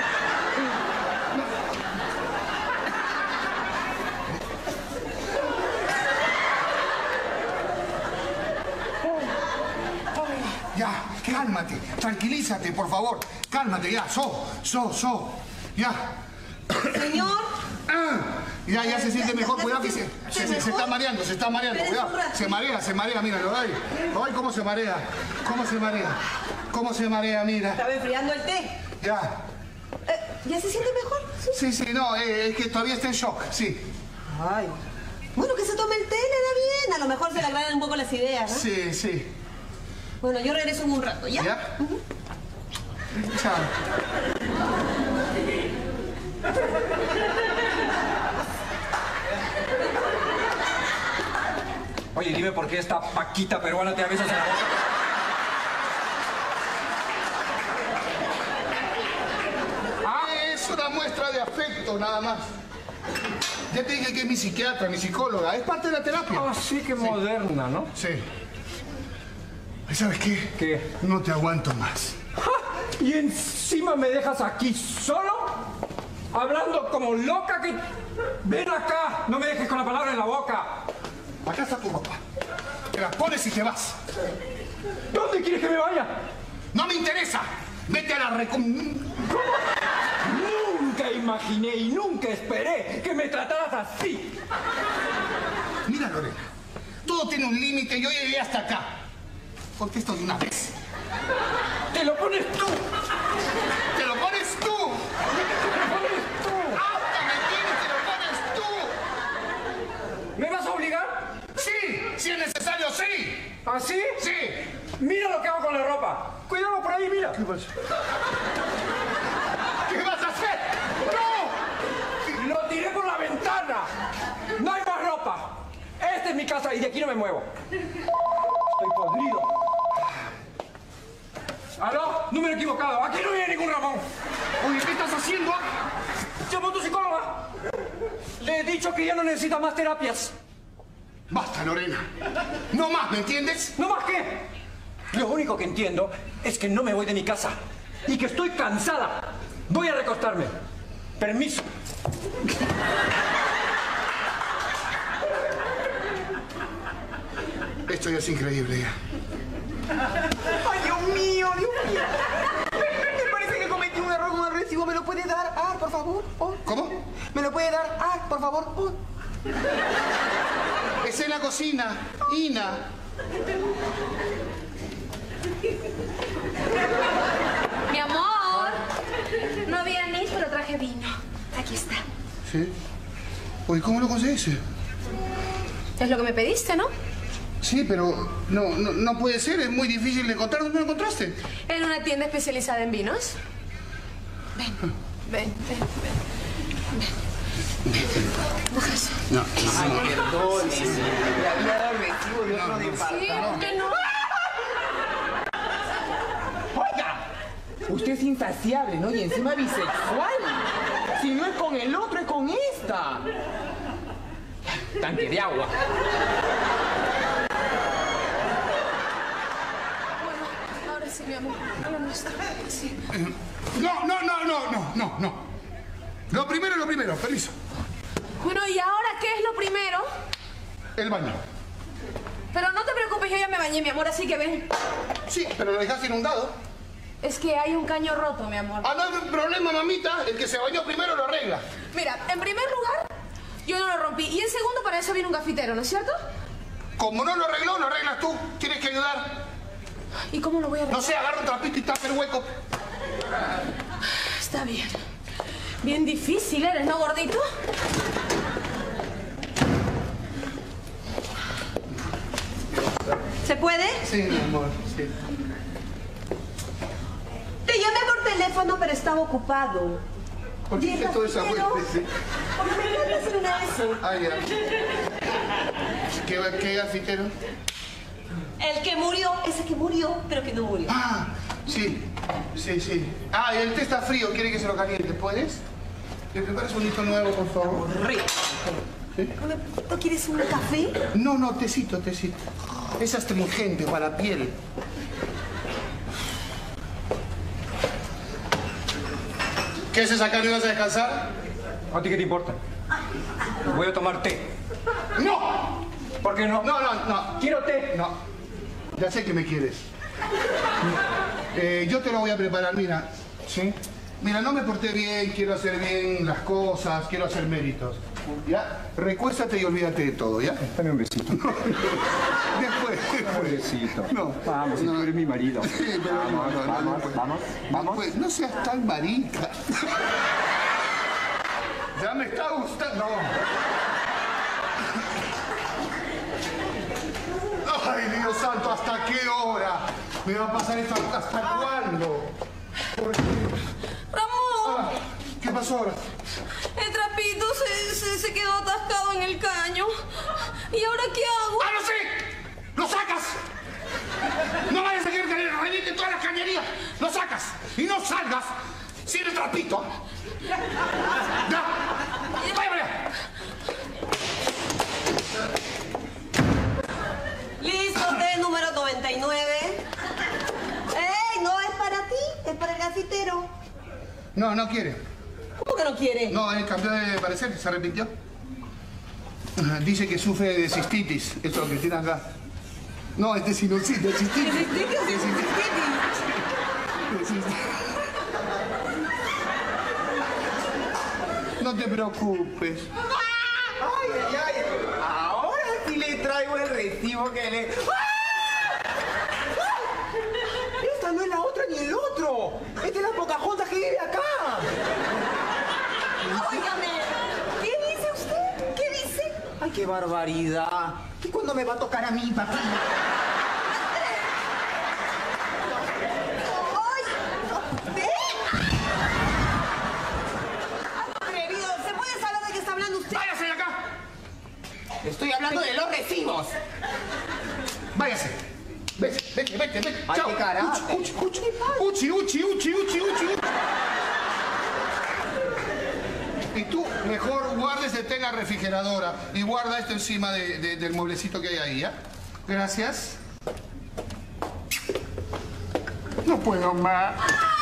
Ya, cálmate, tranquilízate, por favor. Cálmate, ya, so, so, so. Ya. Señor. Ah, ya, ya se siente mejor, ya cuidado se que se, siente se, se- se mejor. está mareando, se está mareando, Espérese cuidado. un rato. Se marea, se marea, míralo, ay. Ay, cómo se marea, cómo se marea, cómo se marea, mira. Estaba enfriando el té. Ya. Eh, ¿Ya se siente mejor? Sí, sí, no, eh, es que todavía está en shock, sí. Ay. Bueno, que se tome el té, le da bien. A lo mejor se le aclaran un poco las ideas, ¿no? Sí, sí. Bueno, yo regreso en un rato, ¿ya? ¿Ya? Chao. Oye, dime por qué esta paquita peruana te da besos en la boca. Ah, es una muestra de afecto, nada más. Ya te dije que es mi psiquiatra, mi psicóloga. Es parte de la terapia. Ah, sí, que moderna, ¿no? Sí. ¿Y sabes qué? ¿Qué? No te aguanto más. ¡Ja! Y encima me dejas aquí solo, hablando como loca que... Ven acá, no me dejes con la palabra en la boca. Acá está tu ropa. Te la pones y te vas. ¿Dónde quieres que me vaya? ¡No me interesa! Vete a la recom... Nunca imaginé y nunca esperé que me trataras así. Mira, Lorena. Todo tiene un límite y yo llegué hasta acá. Contesto de una vez. ¡Te lo pones tú! ¡Te lo pones tú! ¡Te lo pones tú! ¡Hasta me tienes! ¡Te lo pones tú! ¿Me vas a obligar? ¡Sí! ¡Si es necesario, sí! ¿Así? ¡Sí! Mira lo que hago con la ropa. Cuidado por ahí, mira. ¿Qué pasa? ¿Qué vas a hacer? ¡No! Lo tiré por la ventana. No hay más ropa. Esta es mi casa y de aquí no me muevo. Estoy podrido. ¿Aló? Número equivocado. Aquí no viene ningún Ramón. Oye, ¿qué estás haciendo? Llamo a tu psicóloga. Le he dicho que ya no necesita más terapias. Basta, Lorena. No más, ¿me entiendes? ¿No más qué? Lo único que entiendo es que no me voy de mi casa y que estoy cansada. Voy a recostarme. Permiso. Esto ya es increíble ya. ¡Ay, Dios mío, Dios mío! Me parece que cometí un error con el recibo. ¿Me lo puede dar? Ah, por favor. Oh. ¿Cómo? ¿Me lo puede dar? Ah, por favor. Oh. Es en la cocina. Ina. Mi amor, no había anís, pero traje vino. Aquí está. ¿Sí? Oye, ¿cómo lo conseguiste? Es lo que me pediste, ¿no? Sí, pero no, no, no puede ser. Es muy difícil de encontrar. ¿Dónde lo encontraste? En una tienda especializada en vinos. Ven, ven, ven, ven. Deja eso. No. Ay, perdón. Le había dado el recibo de otro Sí, departamento. ¿por qué no? Oiga, usted es insaciable, ¿no? Y encima bisexual. Si no es con el otro, es con esta. Tanque de agua. Bueno, ahora sí, mi amor. A lo nuestro. Sí. No, no, no, no, no, no, no. Lo primero es lo primero. Permiso. Bueno, ¿y ahora qué es lo primero? El baño. Pero no te preocupes, yo ya me bañé, mi amor, así que ven. Sí, pero lo dejaste inundado. Es que hay un caño roto, mi amor. Ah, no hay problema, mamita. El que se bañó primero lo arregla. Mira, en primer lugar, yo no lo rompí. Y en segundo, para eso viene un gafitero, ¿no es cierto? Como no lo arregló, lo arreglas tú. Tienes que ayudar. ¿Y cómo lo voy a arreglar? No sé, agarra un trapito y tapa el hueco. Está bien. Bien difícil eres, ¿no, gordito? ¿Se puede? Sí, mi amor, sí. Te llamé por teléfono, pero estaba ocupado. ¿Por qué hice toda esa vuelta? Sí. Porque me quería hacer una eso. Ah, ya. ¿Qué, qué gafitero? El que murió, ese que murió, pero que no murió. Ah, sí, sí, sí. Ah, el té está frío, quiere que se lo caliente, ¿puedes? ¿Le preparas un hito nuevo, por favor? Rico. ¿Sí? ¿No quieres un café? No, no, tecito, tecito. Es astringente para la piel. ¿Qué haces acá? ¿No ibas a descansar? ¿A ti qué te importa? Voy a tomar té. ¡No! ¿Por qué no? No, no, no. Quiero té. No. Ya sé que me quieres. Eh, yo te lo voy a preparar, mira. ¿Sí? Mira, no me porté bien, quiero hacer bien las cosas, quiero hacer méritos. ¿Ya? Recuéstate y olvídate de todo, ¿ya? Dame un besito. Después, después. Un besito. No. Vamos, si No. tú eres mi marido. Sí, pero Vamos, no, no, no, vamos, después. vamos, vamos. Después, no seas tan marica. Ya me está gustando. No. Ay, Dios santo, ¿hasta qué hora? ¿Me va a pasar esto hasta cuándo? ¿Por qué? ¡Ramón! Ah, ¿qué pasó ahora? El trapito se, se, se quedó atascado en el caño. ¿Y ahora qué hago? ¡Ah, no sé! ¡Lo sacas! No vayas a querer que le reviente todas las cañerías. ¡Lo sacas! Y no salgas sin el trapito. ¡Ya! ¡Vaya, vaya! Listo, té número noventa y nueve. ¡Ey! No es para ti, es para el gafitero. No, no quiere. ¿Cómo que no quiere? No, él cambió de parecer, se arrepintió. Dice que sufre de cistitis, esto es lo que tiene acá. No, este es sinusitis, cistitis. ¿Cistitis? Cistitis. Cistitis. No te preocupes. Ay, ay, ay. Ahora sí le traigo el recibo que le... ¡Ah! Esta no es la otra ni el otro. Esta es la Pocahontas que vive acá. Óigame, ¿qué dice usted? ¿Qué dice? Ay, qué barbaridad. ¿Y cuándo me va a tocar a mí, papi? ¡Ay! ¿Ve? Atrevido, ¿se puede saber de qué está hablando usted? ¡Váyase de acá! Estoy hablando de los recibos. ¡Váyase! Vete, vete, vete, vete. Ay, Chao. qué carácter. Uchi, uchi, uchi, uchi, uchi, uchi, uchi. Y tú, mejor guardes el té en la refrigeradora y guarda esto encima de, de- del mueblecito que hay ahí, ¿ya? Gracias. No puedo más.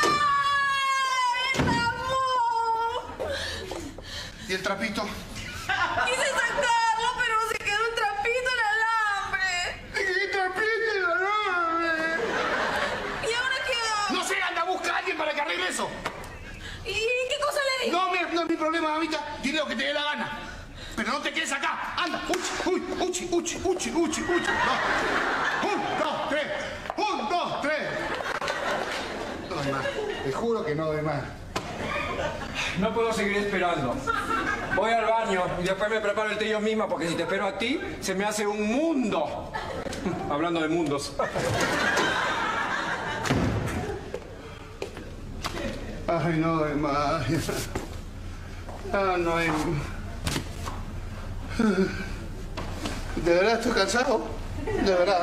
¡Ay, Ramón! ¿Y el trapito? Quise sacarlo, pero se quedó un trapito en el alambre. ¿Y trapito en la nave? ¿Y ahora qué hago? No sé, anda, busca a alguien para que arregle eso. ¿Y qué cosa le digo? No, me- no es mi problema, mamita. Dile lo que te dé la gana. Pero no te quedes acá. Anda, uchi, uy, uchi, uchi, uchi, uchi, uchi. No. Un, dos, tres. Un, dos, tres. No doy más. Te juro que no doy más. No puedo seguir esperando. Voy al baño y después me preparo el té yo misma porque si te espero a ti, se me hace un mundo. Hablando de mundos. Ay, no doy más. Ah, no hay... ¿De verdad estoy cansado? De verdad.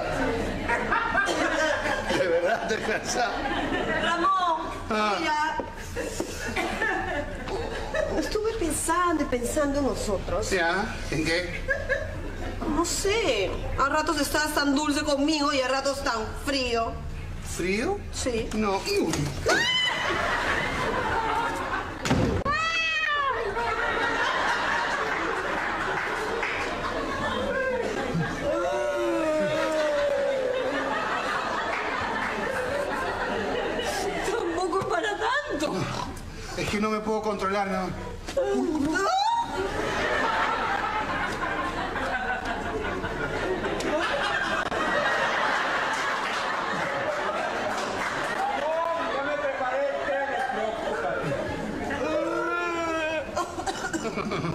De verdad estoy cansado. Ramón, Ah. mira. Estuve pensando y pensando en nosotros. ¿Ya? ¿En qué? No sé, a ratos estás tan dulce conmigo y a ratos tan frío. ¿Frío? Sí. No. Y uy. que no me puedo controlar, no. Ya me preparé el té, les preocupa.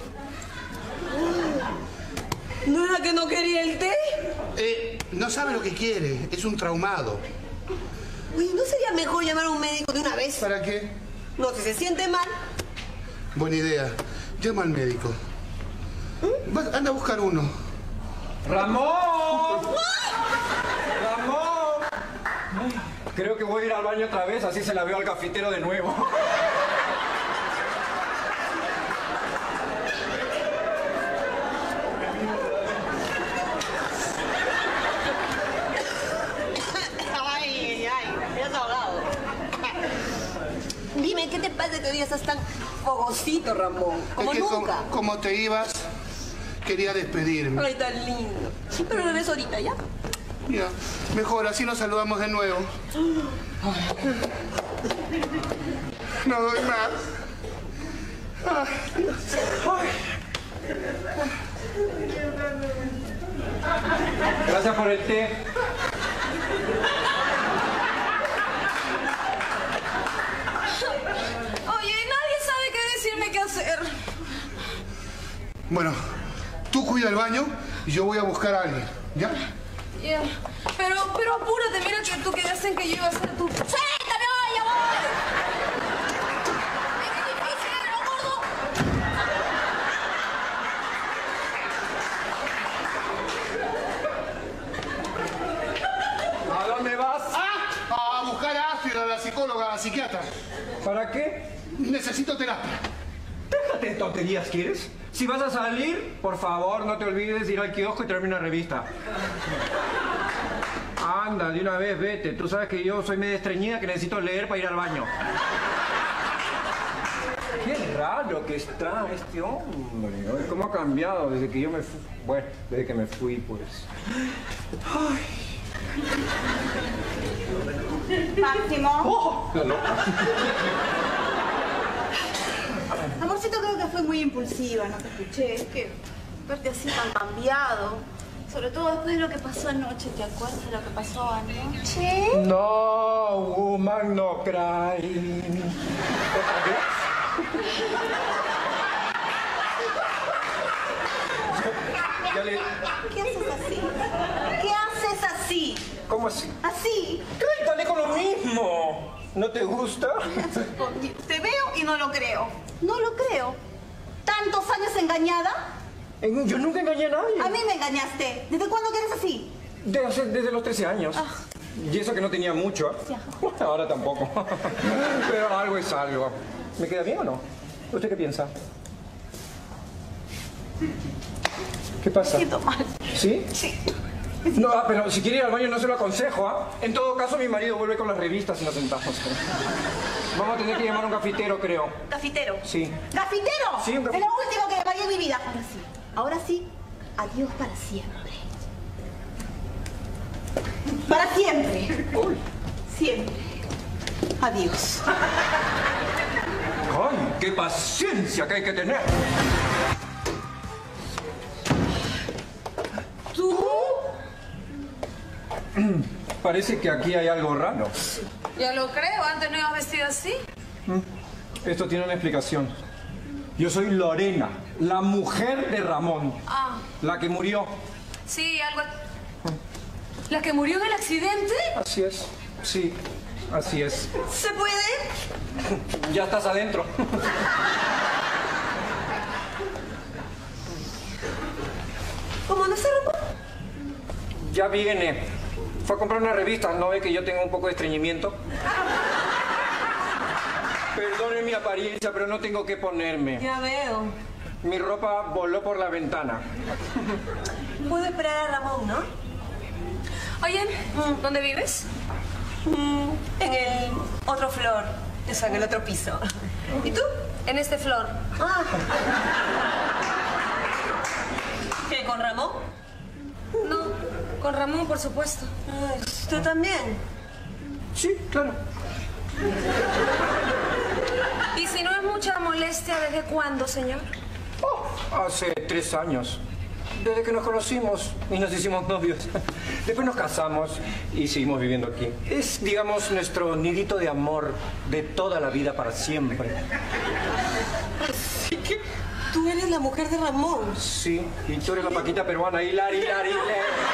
¿No era que no quería el té? Eh, no sabe lo que quiere, es un traumado. Oye, ¿no sería mejor llamar a un médico de una vez? ¿Para qué? No, si se siente mal. Buena idea. Llama al médico. Vas- anda a buscar uno. ¡Ramón! ¡Ramón! Creo que voy a ir al baño otra vez, así se la veo al cafetero de nuevo. Ay, ay, me has ahogado. Dime, ¿qué te pasa que hoy día estás tan fogosito, Ramón? Como es que nunca. Como, como te ibas, quería despedirme. Ay, tan lindo. Pero regreso ahorita, ¿ya? Ya, mejor, así nos saludamos de nuevo. No doy más. Ay, Gracias por el té. Oye, nadie sabe qué decirme qué hacer. bueno, tú cuida el baño y yo voy a buscar a alguien, ¿ya? Ya. Pero, pero apúrate, mira que tú quedaste en que yo iba a ser tu... ¡Suéltame, ya voy! ¡Es que difícil, ¿eh, lo gordo! ¿A dónde vas? Ah, a buscar a Astrid, a la psicóloga, a la psiquiatra. ¿Para qué? Necesito terapia. Déjate de tonterías, ¿quieres? Si vas a salir, por favor, no te olvides de ir al kiosco y traerme una revista. Anda, de una vez, vete. Tú sabes que yo soy medio estreñida que necesito leer para ir al baño. Qué raro que está este hombre. ¿No? ¿Cómo ha cambiado desde que yo me fui? Bueno, desde que me fui, pues. Máximo. ¡Oh! La loca. Amorcito, creo que fue muy impulsiva, no te escuché. Es que verte así tan cambiado. Sobre todo después de lo que pasó anoche, ¿te acuerdas de lo que pasó anoche? No, woman, no cry. ¿Otra vez? Ya le... ¿Qué haces así? ¿Qué haces así? ¿Cómo así? Así. Dale con lo mismo. ¿No te gusta? Te veo y no lo creo. No lo creo. ¿Tantos años engañada? En- Yo nunca engañé a nadie. A mí me engañaste. ¿Desde cuándo que eres así? De hace- desde los trece años. Y eso que no tenía mucho. ¿eh? Ahora tampoco. Pero algo es algo. ¿Me queda bien o no? ¿Usted qué piensa? ¿Qué pasa? Siento mal. ¿Sí? Sí. No, ah, pero si quiere ir al baño no se lo aconsejo, ¿ah? En todo caso, mi marido vuelve con las revistas y nos sentamos. Vamos a tener que llamar a un cafetero, creo. ¿Cafetero? Sí. ¿Cafetero? Sí, un Es cafi- lo último que pagué en mi vida. Ahora sí. Ahora sí. Adiós para siempre. Para siempre. Siempre. Adiós. ¡Ay, qué paciencia que hay que tener! ¿Tú? Parece que aquí hay algo raro. Ya lo creo, antes no ibas vestida así. Esto tiene una explicación. Yo soy Lorena, la mujer de Ramón. Ah, La que murió. sí, algo... ¿La que murió en el accidente? Así es. Sí, así es. ¿Se puede? Ya estás adentro. ¿Cómo no se rompe? Ya viene. Fue a comprar una revista. ¿No ve que yo tengo un poco de estreñimiento? Perdone mi apariencia, pero no tengo que ponerme. Ya veo. Mi ropa voló por la ventana. Puedo esperar a Ramón, ¿no? Oye, ¿dónde vives? Mm, en el otro flor. O sea, en el otro piso. ¿Y tú? En este flor. Ah. ¿Qué, con Ramón? No, con Ramón, por supuesto. Ay, ¿tú también? Sí, claro. ¿Y si no es mucha molestia, ¿desde cuándo, señor? Oh, hace tres años. Desde que nos conocimos y nos hicimos novios. Después nos casamos y seguimos viviendo aquí. Es, digamos, nuestro nidito de amor de toda la vida para siempre. Así que tú eres la mujer de Ramón. Sí, y tú eres la Paquita peruana. Hilari, Hilari, Hilari.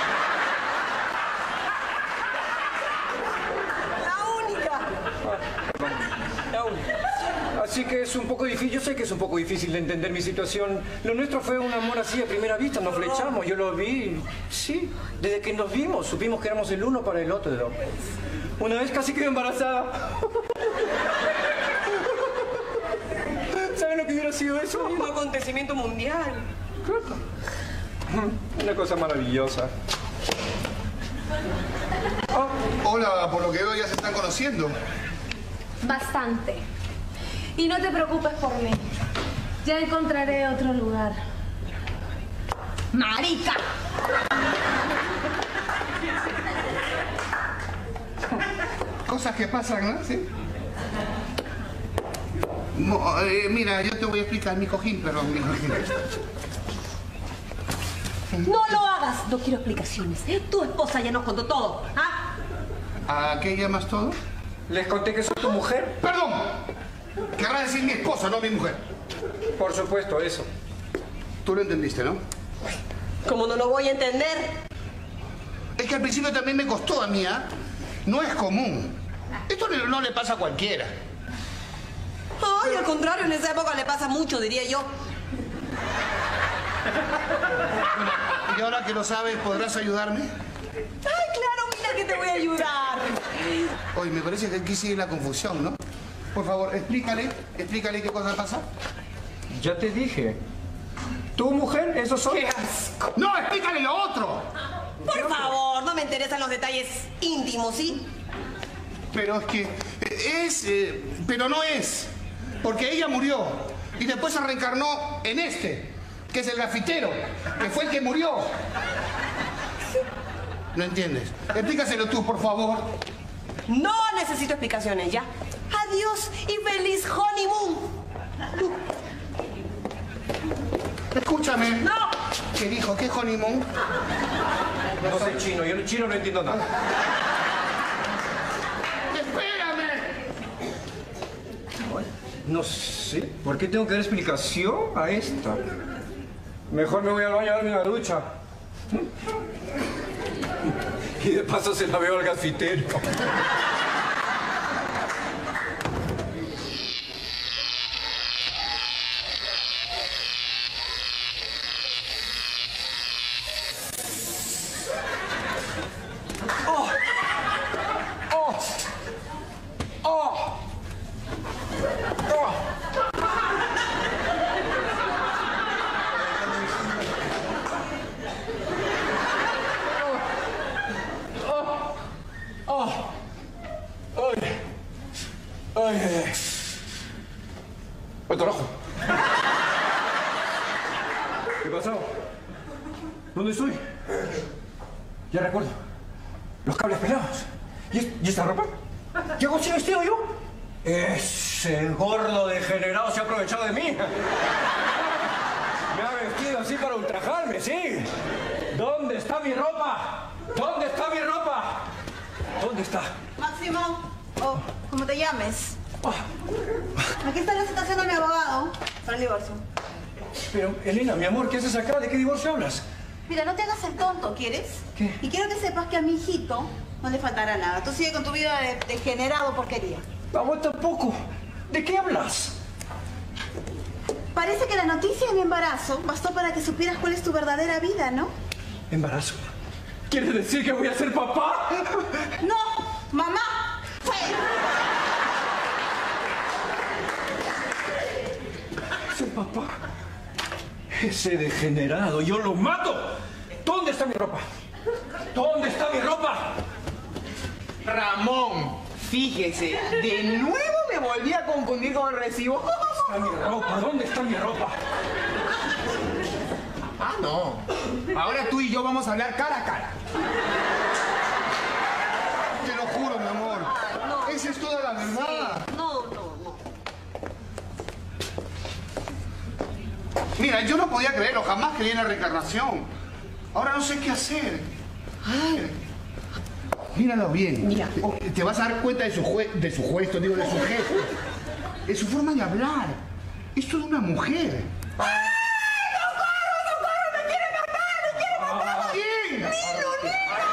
La única. La única. Así que es un poco difícil, yo sé que es un poco difícil de entender mi situación. Lo nuestro fue un amor así a primera vista, nos flechamos, yo lo vi. Sí, desde que nos vimos supimos que éramos el uno para el otro. Una vez casi quedé embarazada. ¿Saben lo que hubiera sido eso? Un acontecimiento mundial. Una cosa maravillosa. Oh, hola, por lo que veo ya se están conociendo. Bastante. Y no te preocupes por mí. Ya encontraré otro lugar. ¡Marica! Cosas que pasan, ¿no? ¿Sí? No, eh, mira, yo te voy a explicar mi cojín, perdón, mi cojín. No lo hagas. No quiero explicaciones. Tu esposa ya nos contó todo. ¿Ah? ¿A qué llamas todo? Les conté que soy tu mujer. ¡Perdón! Querrá decir mi esposa, no mi mujer. Por supuesto, eso. Tú lo entendiste, ¿no? ¿Cómo no lo voy a entender? Es que al principio también me costó a mí, ¿eh? No es común. Esto no, no le pasa a cualquiera. Ay, al contrario, en esa época le pasa mucho, diría yo. Bueno, y ahora que lo sabes, ¿podrás ayudarme? Ay, claro, mira que te voy a ayudar. Oye, me parece que aquí sigue la confusión, ¿no? Por favor, explícale, explícale qué cosa pasa. Ya te dije. ¿Tu mujer? ¿Eso soy? ¡Qué asco! ¡No, explícale lo otro! Por favor, no me interesan los detalles íntimos, ¿sí? Pero es que es, eh, pero no es. Porque ella murió y después se reencarnó en este, que es el grafitero, que fue el que murió. ¿No entiendes? Explícaselo tú, por favor. No necesito explicaciones, ¿ya? Adiós y feliz honeymoon. Escúchame. No. ¿Qué dijo? ¿Qué honeymoon? No sé chino, yo en chino no entiendo nada. ¡Espérame! No sé. ¿Por qué tengo que dar explicación a esta? Mejor me voy al baño a darme una ducha. Y de paso se la veo al gafitero. ¡Oh! ¡Oh! ¡Oh! ¡Oh! ¡Oh! ¡Ay! ¡Ay, ay, ay! ¡Otro ojo! ¿Qué pasó? ¿Dónde estoy? Ya recuerdo. Los cables pelados. ¿Y, es, ¿y esta ropa? ¿Qué hago sin vestido yo? Ese gordo degenerado se ha aprovechado de mí. Me ha vestido así para ultrajarme, sí. ¿Dónde está mi ropa? ¿Dónde está mi ropa? ¿Dónde está? Máximo, o como te llames. Aquí está la citación de mi abogado para el divorcio. Pero, Elena, mi amor, ¿qué haces acá? ¿De qué divorcio hablas? Mira, no te hagas el tonto, ¿quieres? ¿Qué? Y quiero que sepas que a mi hijito no le faltará nada. Tú sigue con tu vida de degenerado porquería. Aguanta poco. ¿De qué hablas? Parece que la noticia de mi embarazo bastó para que supieras cuál es tu verdadera vida, ¿no? ¿Embarazo? ¿Quiere decir que voy a ser papá? No, mamá. ¿Ser papá? Ese degenerado, yo lo mato. ¿Dónde está mi ropa? ¿Dónde está mi ropa? Ramón, fíjese, de nuevo me volví a confundir con el recibo. ¿Dónde está mi ropa? ¿Dónde está mi ropa? Ah, no. Ahora tú y yo vamos a hablar cara a cara. Te lo juro, mi amor. No. Esa es toda la verdad. No, no, no. Mira, yo no podía creerlo, jamás creí en la reencarnación. Ahora no sé qué hacer. Ay. Míralo bien. Mira. Te, te vas a dar cuenta de su, jue, de su gesto, digo, de su gesto. De su forma de hablar. Esto de una mujer. ¡Ay, socorro, socorro! ¡Me quiere matar, me quiere matar! ¿Quién? ¡Nino, Nino!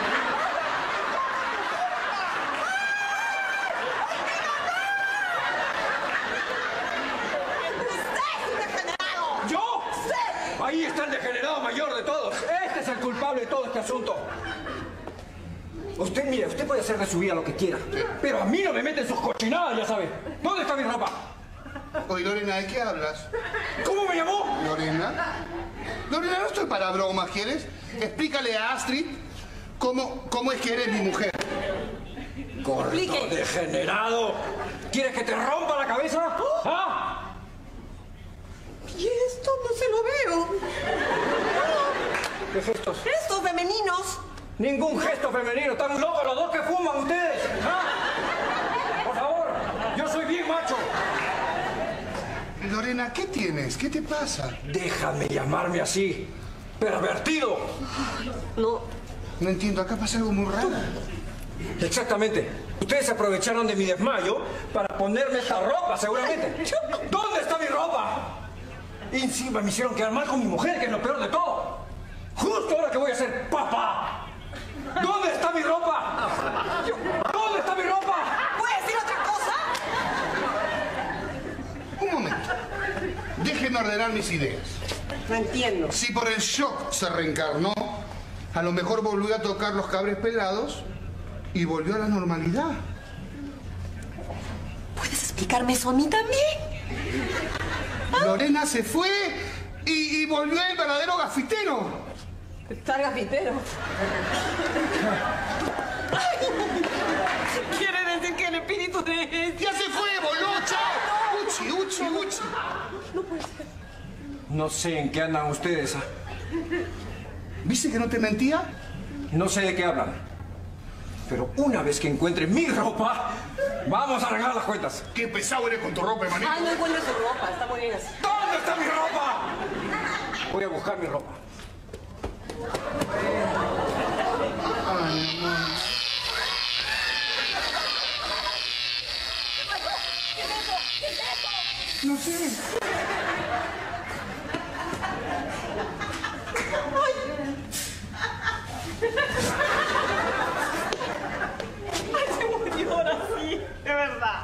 ¿Yo? ¡Sí! Ahí está el degenerado mayor de todos. Este es el culpable de todo este asunto. Usted, mire, usted puede hacer de su vida lo que quiera, pero a mí no me meten sus cochinadas, ya sabe. ¿Dónde está mi ropa? Oye, Lorena, ¿de qué hablas? ¿Cómo me llamó? ¿Lorena? Lorena, no estoy para bromas, ¿quieres? Explícale a Astrid cómo, cómo es que eres mi mujer. Gordo degenerado. ¿Quieres que te rompa la cabeza? ¿Ah? ¿Y esto? No se lo veo. ¿Qué gestos? Estos femeninos. Ningún gesto femenino. Están locos los dos que fuman ustedes. ¿Ah? Por favor, yo soy bien macho. Lorena, ¿qué tienes? ¿Qué te pasa? Déjame llamarme así. Pervertido. No. No entiendo, acá pasa algo muy raro. Exactamente. Ustedes se aprovecharon de mi desmayo para ponerme esta ropa, seguramente. ¿Dónde está mi ropa? Y encima me hicieron quedar mal con mi mujer, que es lo peor de todo. Justo ahora que voy a ser papá. ¿Dónde está mi ropa? ¿Dónde está mi ropa? ¿Puedes decir otra cosa? Un momento. Déjenme ordenar mis ideas. No entiendo. Si por el shock se reencarnó, a lo mejor volvió a tocar los cabres pelados y volvió a la normalidad. ¿Puedes explicarme eso a mí también? Lorena se fue y, y volvió el verdadero gafitero. Está gafitero. Quiere decir que el espíritu de... ¡Ya se fue! ¡Voló! ¡Chao! ¡Uchi, uchi, uchi! No puede ser. No sé en qué andan ustedes. ¿Viste que no te mentía? No sé de qué hablan. Pero una vez que encuentre mi ropa, vamos a arreglar las cuentas. ¡Qué pesado eres con tu ropa, manito! Ah, no encuentro su ropa. Está muy bien así. ¿Dónde está mi ropa? Voy a buscar mi ropa. Ay, mamá. No sé. Ay, se murió ahora sí. De verdad.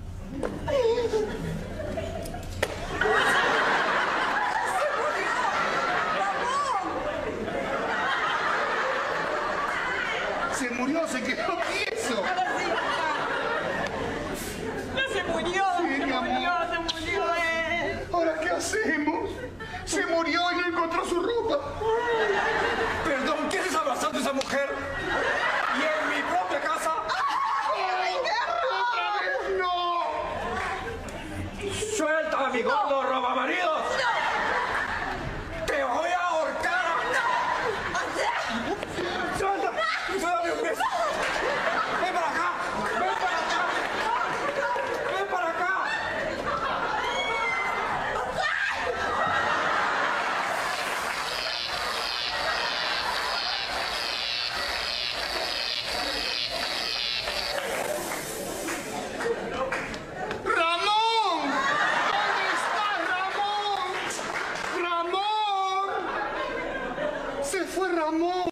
Se murió, se quedó tieso. Ya se murió. Sí, Se mi amor. murió, se murió, eh. ¿Ahora qué hacemos? Se murió y no encontró su ropa. Perdón, ¿quién está abrazando a esa mujer? ¿Y en mi propia casa? ¡Otra vez no! ¡Suelta a mi gordo robamaridos! ¡Te voy a ahorcar! ¡Suelta! ¡Dame un beso! ¡Ven para acá! ¡Ven para acá! ¡Ven para acá! ¡Ramón! ¿Dónde estás, Ramón? ¡Ramón! Se fue Ramón.